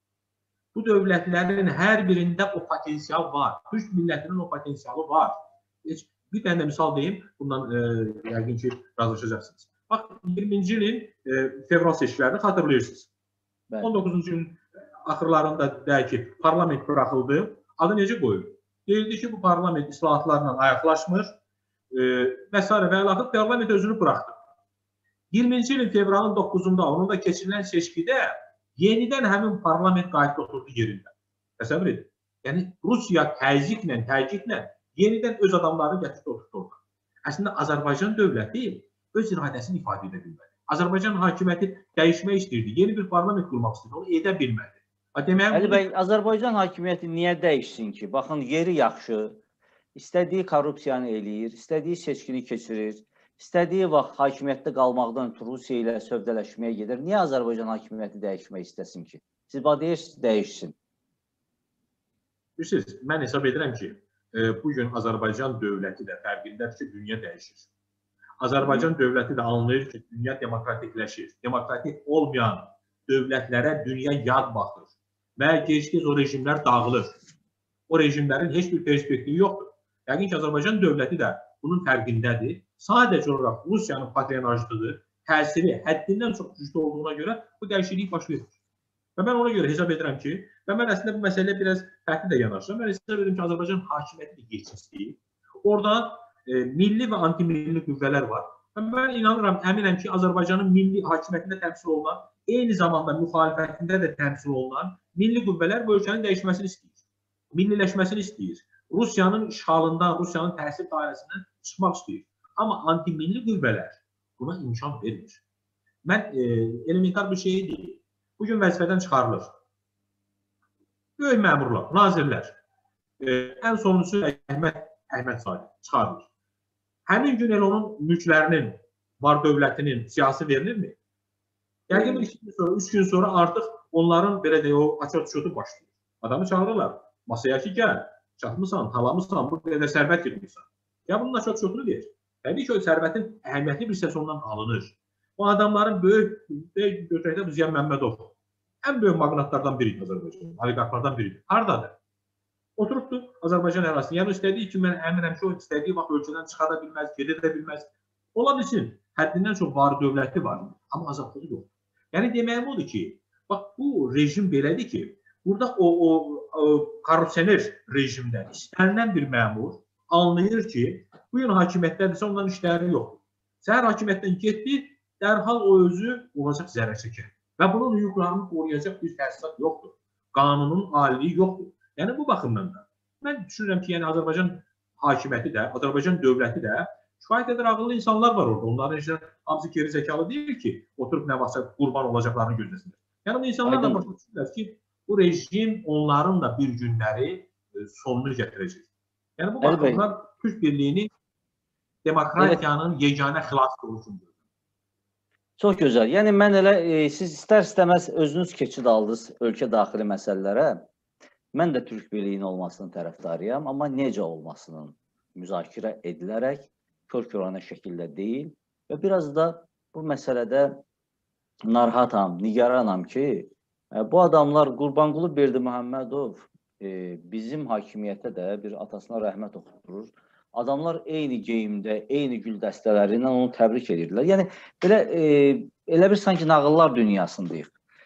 Bu dövlətlərin hər birində o potensial var. Türk millətinin o potensialı var. Heç bir dənə misal deyim, bundan e, yəqin ki, razılaşacaqsınız. Bax, iyirminci ilin e, fevral seçkilərini xatırlayırsınız. Bəli. on doqquzuncu ilin axırlarında deyək ki, parlament buraxıldı. Adı necə qoyulur? Deyildi ki, bu parlament islahatlarla ayaqlaşmır e, və s. və əlaqə parlament özünü buraxdı. iyirminci ilin fevralın doqquzunda onun da keçirilən seçkidə yenidən həmin parlament qayıtdı oturdu yerində. Təsəvvür edin. Yəni Rusiya təzyiqlə, təkidlə yenidən öz adamlarını gətirdi oturdu orada. Əslində Azərbaycan dövləti öz iradəsini ifadə edə bilmədi. Azərbaycan hakimiyyəti dəyişmək istəyirdi, yeni bir parlament qurmaq istəyirdi, onu edə bilmədi. Əli bəy, Azərbaycan hakimiyyəti niyə dəyişsin ki? Baxın, yeri yaxşı, istədiyi korrupsiyanı eləyir, istədiyi seçkini keçirir, istədiyi vaxt hakimiyyətdə qalmaqdan Rusiya ilə sövdələşməyə gedir. Niyə Azərbaycan hakimiyyəti dəyişmək istəsin ki? Siz deyirsiniz, dəyişsin. Bilirsiniz, mən hesab edirəm ki, bugün Azərbaycan dövləti də fərqindədir ki, dünya dəyişir. Azərbaycan dövləti də anlayır ki, dünya demokratikləşir. Demokratik olmayan dövlətlərə dünya yad baxır. Və gec-gec o rejimlər dağılır. O rejimlərin heç bir perspektivi yoxdur. Yəqin ki, Azərbaycan dövləti də bunun fərqindədir. Sadəcə olaraq Rusiyanın patronajlığı, təsiri həddindən çox güclü olduğuna görə bu dəyişiklik baş verir. Və mən ona görə hesab edirəm ki, və mən əslində bu məsələyə biraz fərqli də yanaşıram. Mən hesab edirəm ki, Azərbaycan hakimiyyəti də geçicdir. Orada e, milli və anti-milli qüvvələr var. Və mən inanıram, əminəm ki, Azərbaycanın milli hakimiyyətində təmsil olunan, eyni zamanda müxalifətində də təmsil olunan milli qüvvələr bu ölkənin dəyişməsini istəyir. Milliləşməsini istəyir. Rusiyanın işğalından, Rusiyanın təsir dairəsindən çıxmaq istəyir. Amma anti-milli qüvvələr buna imkan vermir. Mən e, elementar bir şeyi deyim. Bugün vəzifədən çıxarılır. Böyük məmurlar, nazirlər, e, ən sonuncusu Əhməd, Əhməd Sadi çıxarılır. Həmin gün elə onun mülklərinin, var dövlətinin siyasi verilirmi? Yəqin bir iki gün sonra, üç gün sonra artıq onların belə deyək, o açıq-düşüdü başlayır. Adamı çağırırlar. Masaya ki, gəl, çatmısan, talamısan, bu qədər sərvət girmirsən. Ya bunun açıq-düşüdü verir. Təbii ki, o sərvətin əhəmiyyətli bir hissəsi ondan alınır. Bu adamların böyük, böyük götürəkdə Ziya Məmmədov. ən böyük maqnatlardan biri idi Azərbaycan, oliqarxlardan biri idi. Hardadır? Oturubdu Azərbaycan ərazisində. Yəni istədiyi ki, mən əminəm ki, o istədiyi vaxt ölkədən çıxara bilməz, gedə də bilməz. Ola bilsin, həddindən çox var dövləti var, amma azadlığı yoxdur. Yəni deməyim odur ki, bax bu rejim belədir ki, burada o, o, o korrupsioner rejimdə istənilən bir məmur anlayır ki, bu gün hakimiyyətdədirsə ondan işləri yoxdur. Səhər hakimiyyətdən getdi, dərhal o özü olacaq zərər çəkər. Və bunun hüquqlarını qoruyacaq bir təsisat yoxdur. Qanunun aliliyi yoxdur. Yəni bu baxımdan da mən düşünürəm ki, yəni Azərbaycan hakimiyyəti də, Azərbaycan dövləti də kifayət qədər ağıllı insanlar var orada. Onların işte hamısı geri zekalı deyil ki, oturub nə vaxtsa qurban olacaqlarını gözləsinlər. Yəni bu insanlar da başa düşürlər ki, bu rejim onların da bir günləri sonunu gətirəcək. Yəni bu baxımdan Türk birliyinin demokratiyanın evet. yeganə xilas quruluşudur. Çox gözəl. Yəni mən elə e, siz istər-istəməz özünüz keçid aldınız ölkə daxili məsələlərə. Mən də Türk birliyinin olmasının tərəfdarıyam, amma necə olmasının müzakirə edilərək kör-körənə şəkildə deyil və biraz da bu məsələdə narahatam, nigaranam ki, bu adamlar Qurbanqulu Berdiməhəmmədov e, bizim hakimiyyətə də bir atasına rəhmət oxutdurur. Adamlar eyni geyimdə, eyni gül dəstələri ilə onu təbrik edirlər. Yəni belə e, elə bir sanki nağıllar dünyasındayıq.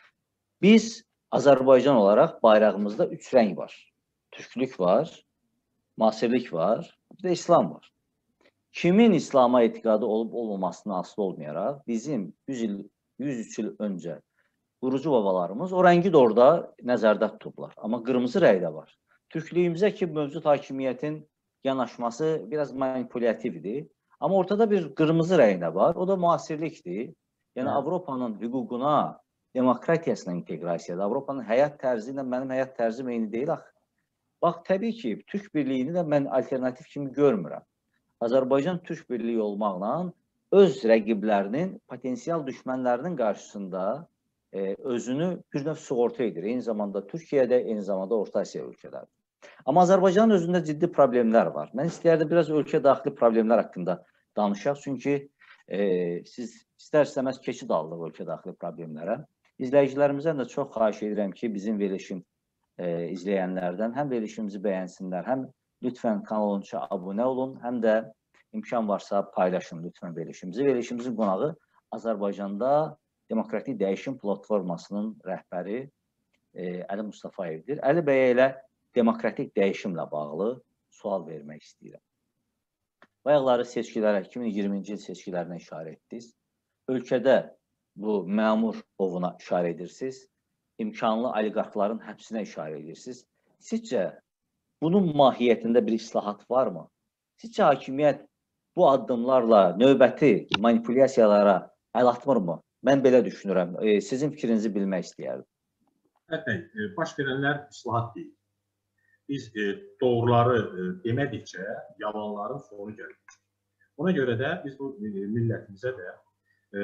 Biz Azərbaycan olaraq bayrağımızda üç rəng var. Türklük var, müasirlik var, bir də İslam var. Kimin İslama etiqadı olub olmamasına asılı olmayaraq bizim yüz il, yüz üç il öncə qurucu babalarımız o rəngi də orada nəzərdə tutublar. Amma qırmızı rəng də var. Türklüyümüzə ki, mövcud hakimiyyətin yanaşması biraz manipulativdir. Amma ortada bir qırmızı rəng də var. O da müasirlikdir. Yəni Avropanın hüququna, demokratiyasına inteqrasiyadır. Avropanın həyat tərzi ilə mənim həyat tərzim eyni deyil axı. Bax, təbii ki, Türk birliyini də mən alternativ kimi görmürəm. Azərbaycan Türk birliyi olmaqla öz rəqiblərinin, potensial düşmənlərinin qarşısında e, özünü bir növ sığorta edir. Eyni zamanda Türkiyədə, eyni zamanda Orta Asiya ölkələri. Amma Azərbaycanın özündə ciddi problemlər var. Mən istəyərdim biraz ölkə daxili problemlər haqqında danışaq. Çünki e, siz istər-istəməz keçid aldıq ölkə daxili problemlərə. İzləyicilərimizdən də çox xahiş edirəm ki, bizim verilişin e, izləyənlərdən həm verilişimizi bəyənsinlər, həm lütfən kanalımıza abunə olun, həm də imkan varsa paylaşın lütfən verilişimizi. Verilişimizin qonağı Azərbaycanda Demokratik Dəyişim Platformasının rəhbəri e, Əli Mustafayevdir. Əli bəyə ilə demokratik dəyişimlə bağlı sual vermək istəyirəm. Bayaqları seçkilərə, iki min iyirminci il seçkilərinə işarə etdiniz. Ölkədə bu məmur ovuna işarə edirsiniz. İmkanlı oliqarxların həbsinə işarə edirsiniz. Sizcə bunun mahiyyətində bir islahat varmı? Sizcə hakimiyyət bu addımlarla növbəti manipulyasiyalara əl atmırmı? Mən belə düşünürəm. E, sizin fikrinizi bilmək istəyərdim. Əlbəttə, baş verənlər islahat deyil. Biz e, doğruları e, demədikcə yalanların sonu gəlir. Ona görə də biz bu e, millətimizə də e,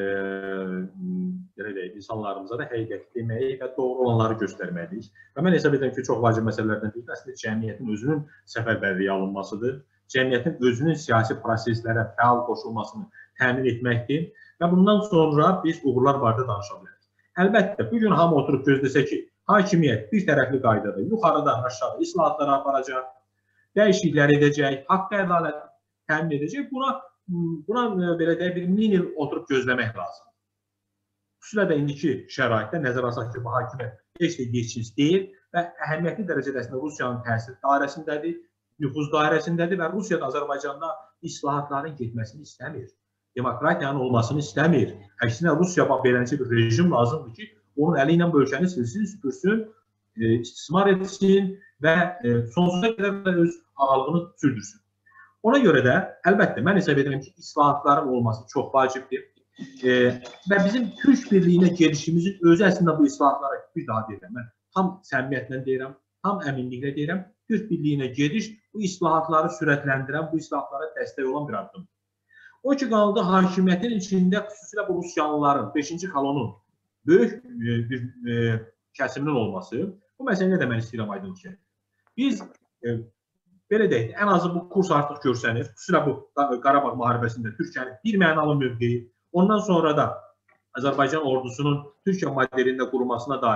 deyək, insanlarımıza da həqiqəti deməyi və doğru olanları göstərməliyik. Və mən hesab edirəm ki, çox vacib məsələlərdən biri əslində cəmiyyətin özünün səfərbərliyi alınmasıdır. Cəmiyyətin özünün siyasi proseslərə fəal qoşulmasını təmin etməkdir. Və bundan sonra biz uğurlar barədə danışa bilərik. Əlbəttə, bugün hamı oturub gözləsə ki, hakimiyyət bir tərəfli qaydada yuxarıdan aşağı islahatlara aparacaq, dəyişikliklər edəcək, haqq ədalət təmin edəcək. Buna, buna belə deyək, bir min il oturub gözləmək lazım. Xüsusilə də indiki şəraitdə nəzərə alsaq ki, bu hakimiyyət heç də geçici deyil və əhəmiyyətli dərəcədə Rusiyanın təsir dairəsindədir, nüfuz dairəsindədir və Rusiya da Azərbaycanda islahatların getməsini istəmir. Demokratiyanın olmasını istəmir. Əksinə Rusiya beləncə bir rejim lazımdır ki, onun əli ilə bu ölkəni silsin, süpürsün, e, istismar etsin və e, sonsuza qədər öz ağalığını sürdürsün. Ona görə də, əlbəttə, mən hesab edirəm ki, islahatların olması çox vacibdir. E, və bizim Türk birliyinə gedişimizin özü əslində bu islahatlara bir daha deyirəm. Mən tam səmimiyyətlə deyirəm, tam əminliklə deyirəm. Türk birliyinə gediş bu islahatları sürətləndirən, bu islahatlara dəstək olan bir addımdır. O ki, qaldı hakimiyyətin içində xüsusilə bu Rusiyalıların, beşinci kolonun böyük bir e, kəsiminin olması, bu məsələyə də mən istəyirəm aydın ki. Biz, e, belə deyək, ən azı bu kurs artıq görsənir, xüsusilə bu Qarabağ müharibəsində Türkiyənin bir mənalı mövqeyi, ondan sonra da Azərbaycan ordusunun Türkiyə modelində qurulmasına dair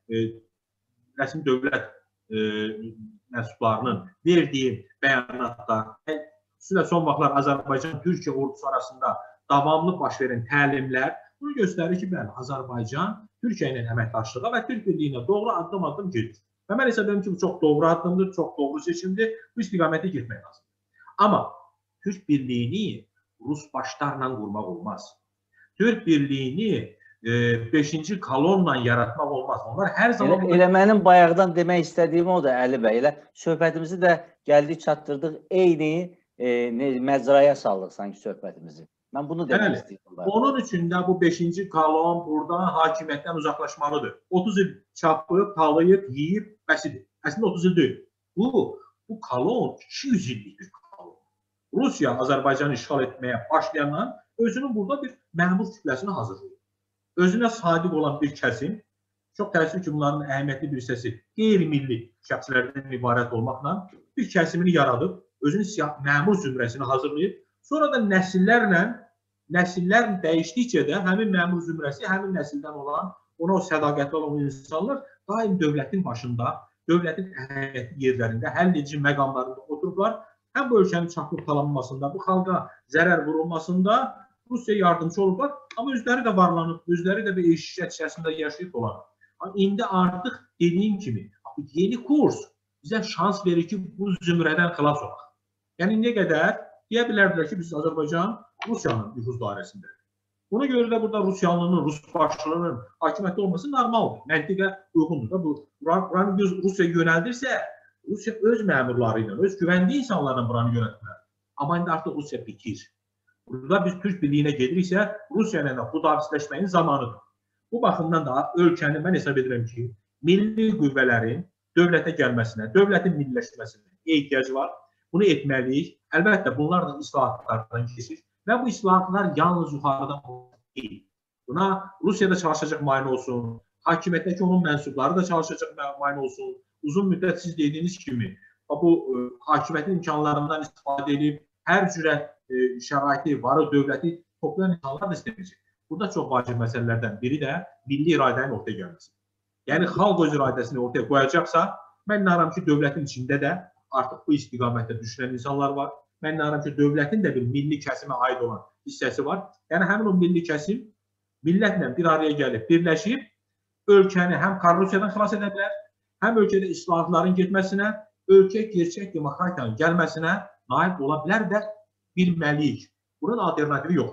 e, rəsmi dövlət e, mənsublarının verdiyi bəyanatlar, xüsusilə son vaxtlar Azərbaycan-Türkiyə ordusu arasında davamlı baş verən təlimlər bunu göstərir ki, bəli, Azərbaycan Türkiyə ilə əməkdaşlığa və Türk birliyinə doğru addım-addım gedir. Və mən hesab edirəm ki, bu çox doğru addımdır, çox doğru seçimdir, bu istiqamətə getmək lazımdır. Amma Türk birliyini Rus başlarla qurmaq olmaz. Türk birliyini e, beşinci kolonla yaratmaq olmaz. Onlar hər zaman... Elə, elə mənim bayaqdan demək istədiyim o da Əli bəy, elə söhbətimizi də gəldik, çatdırdıq, eyni e, məcraya saldıq sanki söhbətimizi. Mən bunu demək istəyirəm. Onun üçün də bu beşinci kolon buradan hakimiyyətdən uzaqlaşmalıdır. otuz il çapıb, talayıb, yiyib, bəsidir. Əslində otuz il deyil. Bu, bu kolon iki yüz illik bir kolon. Rusiya Azərbaycanı işğal etməyə başlayandan özünün burada bir məmur kütləsini hazırlayır. Özünə sadiq olan bir kəsim, çox təəssüf ki, bunların əhəmiyyətli bir hissəsi qeyri-milli şəxslərdən ibarət olmaqla bir kəsimini yaradıb, özünün məmur zümrəsini hazırlayıb, sonra da nəsillərlə, nəsillər dəyişdikcə də həmin məmur zümrəsi, həmin nəsildən olan, ona o sədaqətli olan insanlar daim dövlətin başında, dövlətin əhəmiyyətli yerlərində, həll edici məqamlarında oturublar. Həm bu ölkənin çapıb talanmasında, bu xalqa zərər vurulmasında Rusiya yardımcı olublar, amma özləri də varlanıb, özləri də bir eşiyyət içərisində yaşayıb dolanır. İndi artıq dediyim kimi, yeni kurs bizə şans verir ki, bu zümrədən xilas olaq. Yəni nə qədər deyə bilərdilər ki, biz Azərbaycan Rusiyanın nüfuz dairəsindədir. Buna görə də burada Rusiyanlının, Rus başçılığının hakimiyyətdə olması normaldır, məntiqə uyğundur da. Buranı Rusiya yönəldirsə, Rusiya öz məmurları ilə, öz güvəndiyi insanlarla buranı yönətməlidir. Amma indi artıq Rusiya bitir. Burada biz Türk birliyinə gediriksə, Rusiya ilə xudafizləşməyin zamanıdır. Bu baxımdan da ölkənin, mən hesab edirəm ki, milli qüvvələrin dövlətə gəlməsinə, dövlətin milliləşməsinə ehtiyacı var. Bunu etməliyik. Əlbəttə, bunlar da islahatlardan keçir və bu islahatlar yalnız yuxarıdan deyil. Buna Rusiyada çalışacaq mane olsun, hakimiyyətdəki onun mənsubları da çalışacaq mane olsun. Uzun müddət siz dediyiniz kimi, bu hakimiyyətin imkanlarından istifadə edib, hər cürə e, şəraiti, varı, dövləti toplayan insanlar da istəyəcək. Burada çox vacib məsələlərdən biri də milli iradənin ortaya gəlməsi. Yəni, xalq öz iradəsini ortaya qoyacaqsa, mən inanıram ki, dövlətin içində də artıq bu istiqamətdə düşünən insanlar var. Mən inanıram ki, dövlətin də bir milli kəsimə aid olan hissəsi var. Yəni, həmin o milli kəsim millətlə bir araya gəlib, birləşib, ölkəni həm korrupsiyadan xilas edə bilər, həm ölkədə islahatların getməsinə, ölkə gerçək demokratiyanın gəlməsinə naib ola bilər və bilməliyik. Bunun alternativi yoxdur.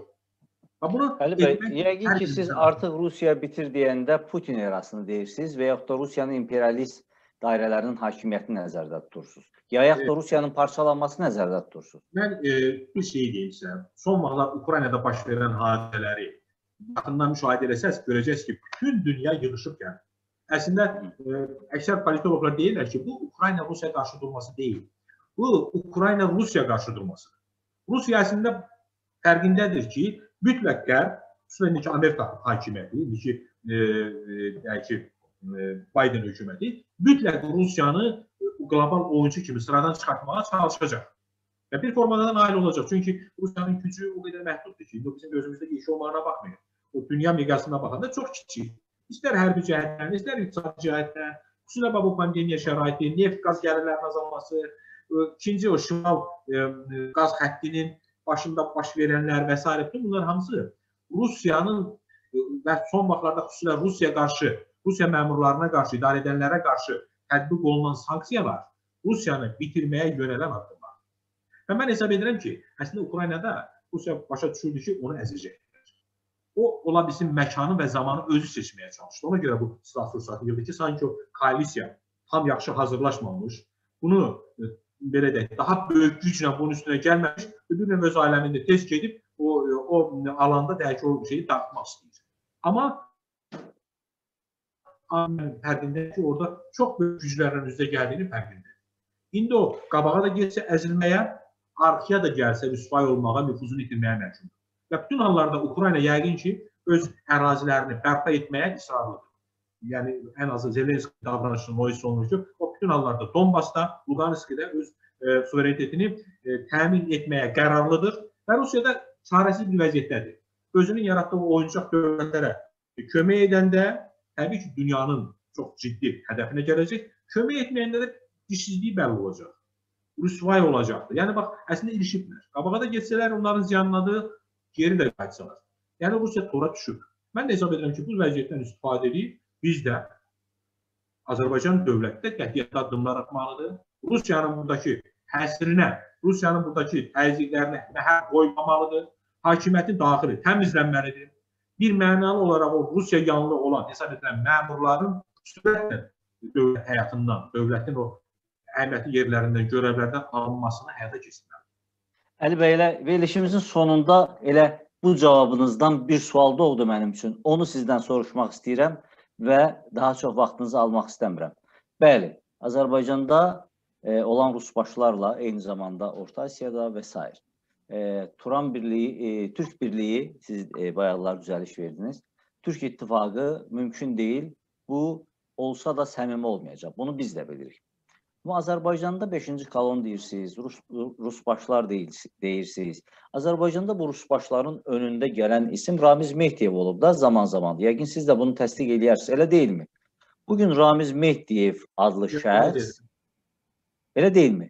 Əli bəy, yəqin ki, siz artıq Rusiya bitir deyəndə Putin erasını deyirsiniz və yaxud da Rusiyanın imperialist dairələrinin hakimiyyətini nəzərdə tutursunuz. Ya yaxud da Rusiyanın parçalanması nəzərdə tutursunuz. Mən e, bir şey deyimsə, son vaxtlar Ukraynada baş verən hadisələri yaxından müşahidə etsəz, görəcəksiniz ki, bütün dünya yığışıb gəlir. Əslində, e, əksər politologlar deyirlər ki, bu Ukrayna-Rusiya qarşı durması deyil. Bu, Ukrayna-Rusiya qarşı durması. Rusiya əslində fərqindədir ki, mütləq qərb, xüsusən ki, Amerika hakimiyyəti, ki, e, e, ki, e, Biden hökuməti, mütləq Rusiyanı qlobal oyuncu kimi sıradan çıxartmağa çalışacaq. Və bir formada da nail olacaq. Çünki Rusiyanın gücü o qədər məhduddur ki, bizim gözümüzdə işi olmağına baxmayın. O, dünya miqyasına baxanda çox kiçik. İstər hərbi cəhətdən, istər iqtisadi cəhətdən, xüsusilə bu pandemiya şəraiti, neft, qaz gəlirlərinin azalması, ikinci o şimal e, qaz xəttinin başında baş verənlər və s. Bütün bunlar hamısı Rusiyanın və son vaxtlarda xüsusilə Rusiya qarşı, Rusiya məmurlarına qarşı, idarə edənlərə qarşı tətbiq olunan sanksiyalar Rusiyanı bitirməyə yönələn addımlar. Və mən hesab edirəm ki, əslində Ukraynada Rusiya başa düşürdü ki, onu əzəcəkdir. O, ola bilsin məkanı və zamanı özü seçməyə çalışdı. Ona görə bu silah sursatı yıldı ki, sanki o koalisiya tam yaxşı hazırlaşmamış, bunu belə deyək, daha böyük güclə bunun üstünə gəlməmiş, bir öz aləmində tez gedib, o, o alanda deyək ki, o şeyi dağıtmaq istəyir. Amma fərqində ki, orada çox böyük güclərlə üzrə gəldiyini fərqində. İndi o, qabağa da gəlsə əzilməyə, arxaya da gəlsə rüsvay olmağa, nüfuzunu itirməyə məhkumdur. Və bütün hallarda Ukrayna yəqin ki, öz ərazilərini bərpa etməyə israrlıdır. Yəni, ən azı Zelenski davranışının o hiss olunur ki, o bütün hallarda Donbasda, Lugansk'da öz e, suverenitetini e, təmin etməyə qərarlıdır və Rusiyada çarəsiz bir vəziyyətdədir. Özünün yaratdığı oyuncaq dövlətlərə kömək edəndə, təbii ki, dünyanın çox ciddi hədəfinə gələcək. Kömək etməyəndə də dişsizliyi bəlli olacaq. Rüsvay olacaqdır. Yəni, bax, əslində ilişiblər. Qabağa da geçsələr, onların ziyanladığı geri də qayıtsalar. Yəni, Rusiya tora düşüb. Mən də hesab edirəm ki, bu vəziyyətdən istifadə edib, biz də Azərbaycan dövləti də qətiyyətli addımlar atmalıdır. Rusiyanın buradakı həsirinə, Rusiyanın buradakı təzyiqlərinə məhəl qoymamalıdır. Hakimiyyətin daxili təmizlənməlidir. Bir mənalı olaraq o Rusiya yanlı olan hesab edilən məmurların sürətlə dövlət həyatından, dövlətin o əhəmiyyətli yerlərindən, görevlərdən alınmasını həyata keçirməlidir. Əli bəy, elə verilişimizin sonunda elə bu cavabınızdan bir sual doğdu mənim üçün. Onu sizdən soruşmaq istəyirəm və daha çox vaxtınızı almaq istəmirəm. Bəli, Azərbaycanda e, olan Rusbaşlarla eyni zamanda Orta Asiyada və s. E, Turan Birliyi, e, Türk Birliyi, siz e, bayaqlar düzəliş verdiniz. Türk İttifaqı mümkün deyil. Bu olsa da səmimi olmayacaq. Bunu biz də bilirik. Amma Azərbaycanda beşinci kolon deyirsiniz, Rus, Rusbaşlar deyirsiniz. Azərbaycanda bu Rusbaşların önündə gələn isim Ramiz Mehdiyev olub da zaman zaman. Yəqin siz də bunu təsdiq edirsiniz, elə deyilmi? Bugün Ramiz Mehdiyev adlı şəxs, elə deyilmi?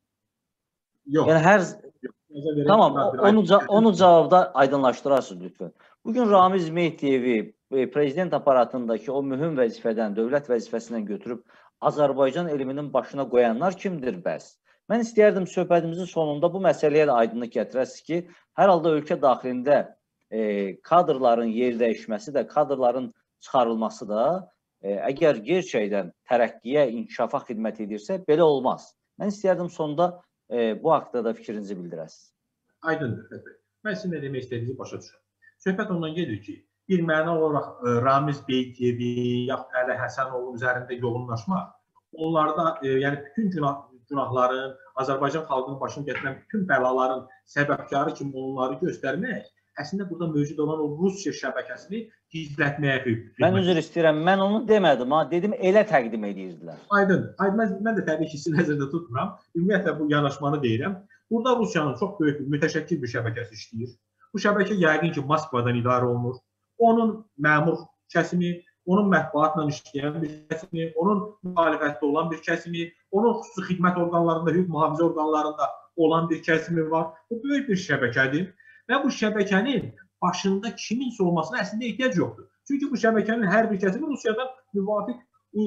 Yox. Yəni hər... Tamam, onu, onu cavabda aydınlaşdırarsınız lütfen. Bugün Ramiz Mehdiyevi prezident aparatındakı o mühüm vəzifədən, dövlət vəzifəsindən götürüb Azərbaycan elminin başına qoyanlar kimdir bəs? Mən istəyərdim söhbətimizin sonunda bu məsələyə də aydınlıq gətirəsiniz ki, hər halda ölkə daxilində e, kadrların yer dəyişməsi də, kadrların çıxarılması da e, əgər gerçəkdən tərəqqiyə, inkişafa xidmət edirsə, belə olmaz. Mən istəyərdim sonunda e, bu haqda da fikrinizi bildirəsiniz. Aydındır. Mən sizin nə demək istədiyinizi başa düşürəm. Söhbət ondan gedir ki, bir məna olaraq e, Ramiz Mehdiyevi, yaxud Əli Həsənovun üzərində yoğunlaşmaq, onlarda e, yəni bütün günah, günahların, Azərbaycan xalqının başına gətirən bütün bəlaların səbəbkarı kimi onları göstərmək, əslində burada mövcud olan o Rusiya şəbəkəsini gizlətməyə xidmət. Mən üzr istəyirəm, mən onu demədim, ha, dedim elə təqdim edirdilər. Aydın, aydın mən, mən də təbii ki, sizi nəzərdə tutmuram. Ümumiyyətlə bu yanaşmanı deyirəm. Burada Rusiyanın çox böyük, mütəşəkkil bir şəbəkəsi işləyir. Bu şəbəkə yəqin ki, Moskvadan idarə olunur. Onun məmur kəsimi, onun mətbuatla işləyən bir kəsimi, onun müxalifətdə olan bir kəsimi, onun xüsusi xidmət orqanlarında, hüquq mühafizə orqanlarında olan bir kəsimi var. Bu böyük bir şəbəkədir və bu şəbəkənin başında kiminsə olmasına əslində ehtiyac yoxdur. Çünki bu şəbəkənin hər bir kəsimi Rusiyadan müvafiq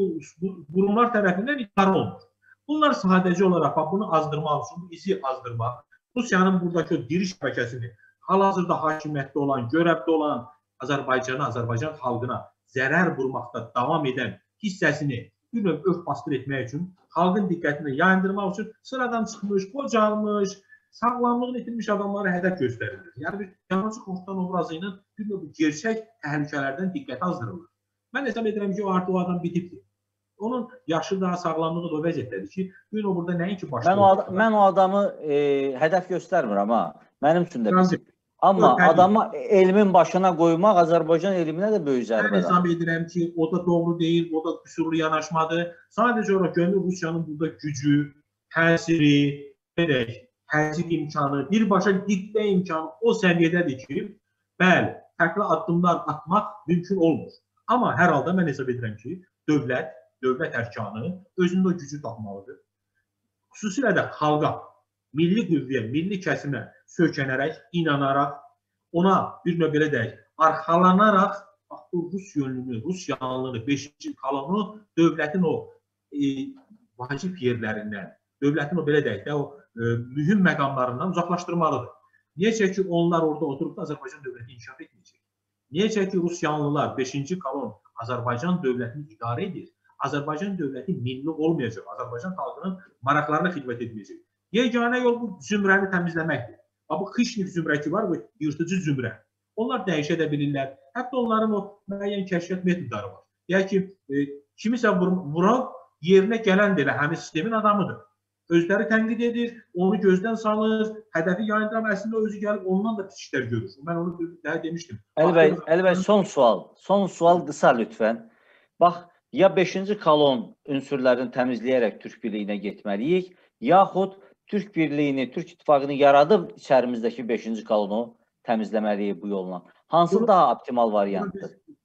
qurumlar tərəfindən idarə olunur. Bunlar sadəcə olaraq bunu azdırmaq üçün, bu izi azdırmaq, Rusiyanın buradakı o diri şəbəkəsini, hal-hazırda hakimiyyətdə olan, görevdə olan Azərbaycana, Azərbaycan xalqına zərər vurmaqda davam edən hissəsini bir növ örtbasdır etmək üçün, xalqın diqqətini yayındırmaq üçün sıradan çıxmış, qocalmış, sağlamlığını itirmiş adamlara hədəf göstərilir. Yəni bir yanıcı qoxtan obrazı ilə bir növ gerçək təhlükələrdən diqqət azdırılır. Mən hesab edirəm ki, o artıq o adam bitibdir. Onun yaşı da, sağlamlığı da o vəziyyətdədir ki, gün o burada nəinki başlayır. Mən o, ad mən o adamı e, hədəf göstərmirəm ha. Mənim üçün də bitib. Amma adamı elmin başına qoymaq Azərbaycan elminə də böyük zərbədir. Mən hesab edirəm ki, o da doğru deyil, o da qüsurlu yanaşmadır. Sadəcə olaraq gönül Rusiyanın burada gücü, təsiri, təzyiq imkanı, birbaşa diktə imkanı o səviyyədədir ki, bəli, fərqli addımlar atmaq mümkün olmur. Amma hər halda mən hesab edirəm ki, dövlət, dövlət ərkanı özündə o gücü tapmalıdır. Xüsusilə də xalqa, milli qüvvəyə, milli kəsimə söykənərək, inanaraq, ona bir növ belə deyək, arxalanaraq bu Rus yönlünü, Rus yanlılığını, beşinci kolonu dövlətin o e, vacib yerlərindən, dövlətin o belə deyək də, o e, mühüm məqamlarından uzaqlaşdırmalıdır. Niyə ki, onlar orada oturub da Azərbaycan dövləti inkişaf etməyəcək? Niyə ki, Rus yanlılar, beşinci kolon Azərbaycan dövlətini idarə edir? Azərbaycan dövləti milli olmayacaq, Azərbaycan xalqının maraqlarına xidmət etməyəcək. Yeganə yol bu zümrəni təmizləməkdir. Bu xişnik zümrə ki var, bu yırtıcı zümrə. Onlar dəyişə də bilirlər. Hətta onların o müəyyən kəşfiyyat metodları var. Deyək ki, e, kimisə vuran yerinə gələn də elə həmin sistemin adamıdır. Özləri tənqid edir, onu gözdən salır, hədəfi yayındıran əslində özü gəlib ondan da pis işlər görür. Mən onu daha demişdim. Əli bəy, Əli bəy, son sual. Son sual qısa lütfən. Bax, ya beşinci kolon ünsürlərini təmizləyərək Türk birliyinə getməliyik, yaxud Türk birliyini, Türk ittifaqını yaradıb içərimizdəki beşinci kolonu təmizləməliyik bu yolla. Hansı bunu, daha optimal variantdır?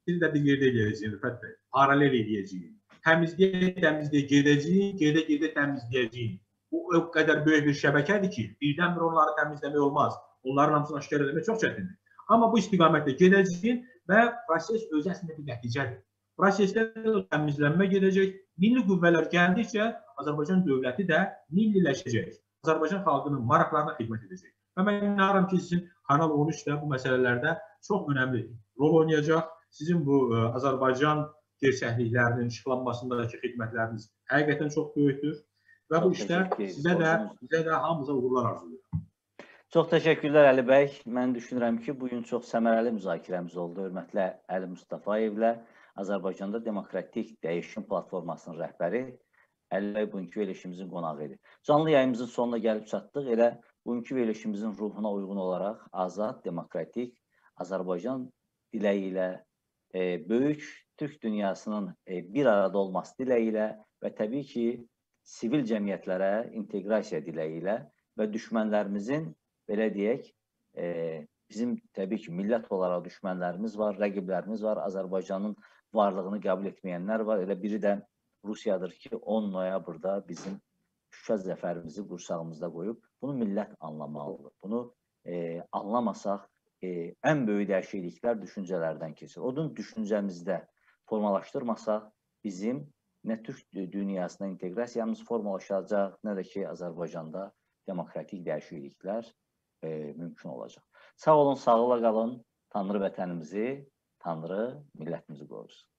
Biz də bir yerdə eləyəcəyik, Rüfət bəy, paralel eləyəcəyik. Təmizliyə, təmizliyə gedəcəyik, gedə-gedə təmizləyəcəyik. Bu o qədər böyük bir şəbəkədir ki, birdən-bir onları təmizləmək olmaz. Onların hamısını aşkar etmək çox çətindir. Amma bu istiqamətdə gedəcəyik və proses özü əslində bir nəticədir. Prosesdə təmizlənmə gedəcək, milli qüvvələr gəldikcə Azərbaycan dövləti də milliləşəcək. Azərbaycan xalqının maraqlarına xidmət edəcək. Və mən inanıram ki, sizin Kanal on üç də bu məsələlərdə çox önəmli rol oynayacaq. Sizin bu ə, Azərbaycan gerçəkliklərinin işıqlanmasındakı xidmətləriniz həqiqətən çox böyükdür. Və bu işdə sizə də, sizə də hamımıza uğurlar arzulayıram. Çox təşəkkürlər Əli bəy. Mən düşünürəm ki, bugün çox səmərəli müzakirəmiz oldu. Hörmətli Əli Mustafayevlə Azərbaycanda Demokratik Dəyişim Platformasının rəhbəri Əli bəy bugünkü verilişimizin qonağı idi. Canlı yayımızın sonuna gəlib çatdıq. Elə bugünkü verilişimizin ruhuna uyğun olaraq azad, demokratik Azərbaycan diləyi ilə e, böyük Türk dünyasının e, bir arada olması diləyi ilə və təbii ki, sivil cəmiyyətlərə inteqrasiya diləyi ilə və düşmənlərimizin, belə deyək, e, bizim təbii ki, millət olaraq düşmənlərimiz var, rəqiblərimiz var, Azərbaycanın varlığını qəbul etməyənlər var. Elə biri də Rusiyadır ki, on noyabrda bizim Şuşa zəfərimizi qursağımızda qoyub, bunu millət anlamalıdır. Bunu e, anlamasaq, e, ən böyük dəyişikliklər düşüncələrdən keçir. Onun düşüncəmizdə formalaşdırmasaq, bizim nə Türk dünyasına inteqrasiyamız formalaşacaq, nə də ki, Azərbaycanda demokratik dəyişikliklər e, mümkün olacaq. Sağ olun, sağlıqla qalın. Tanrı vətənimizi, Tanrı millətimizi qorusun.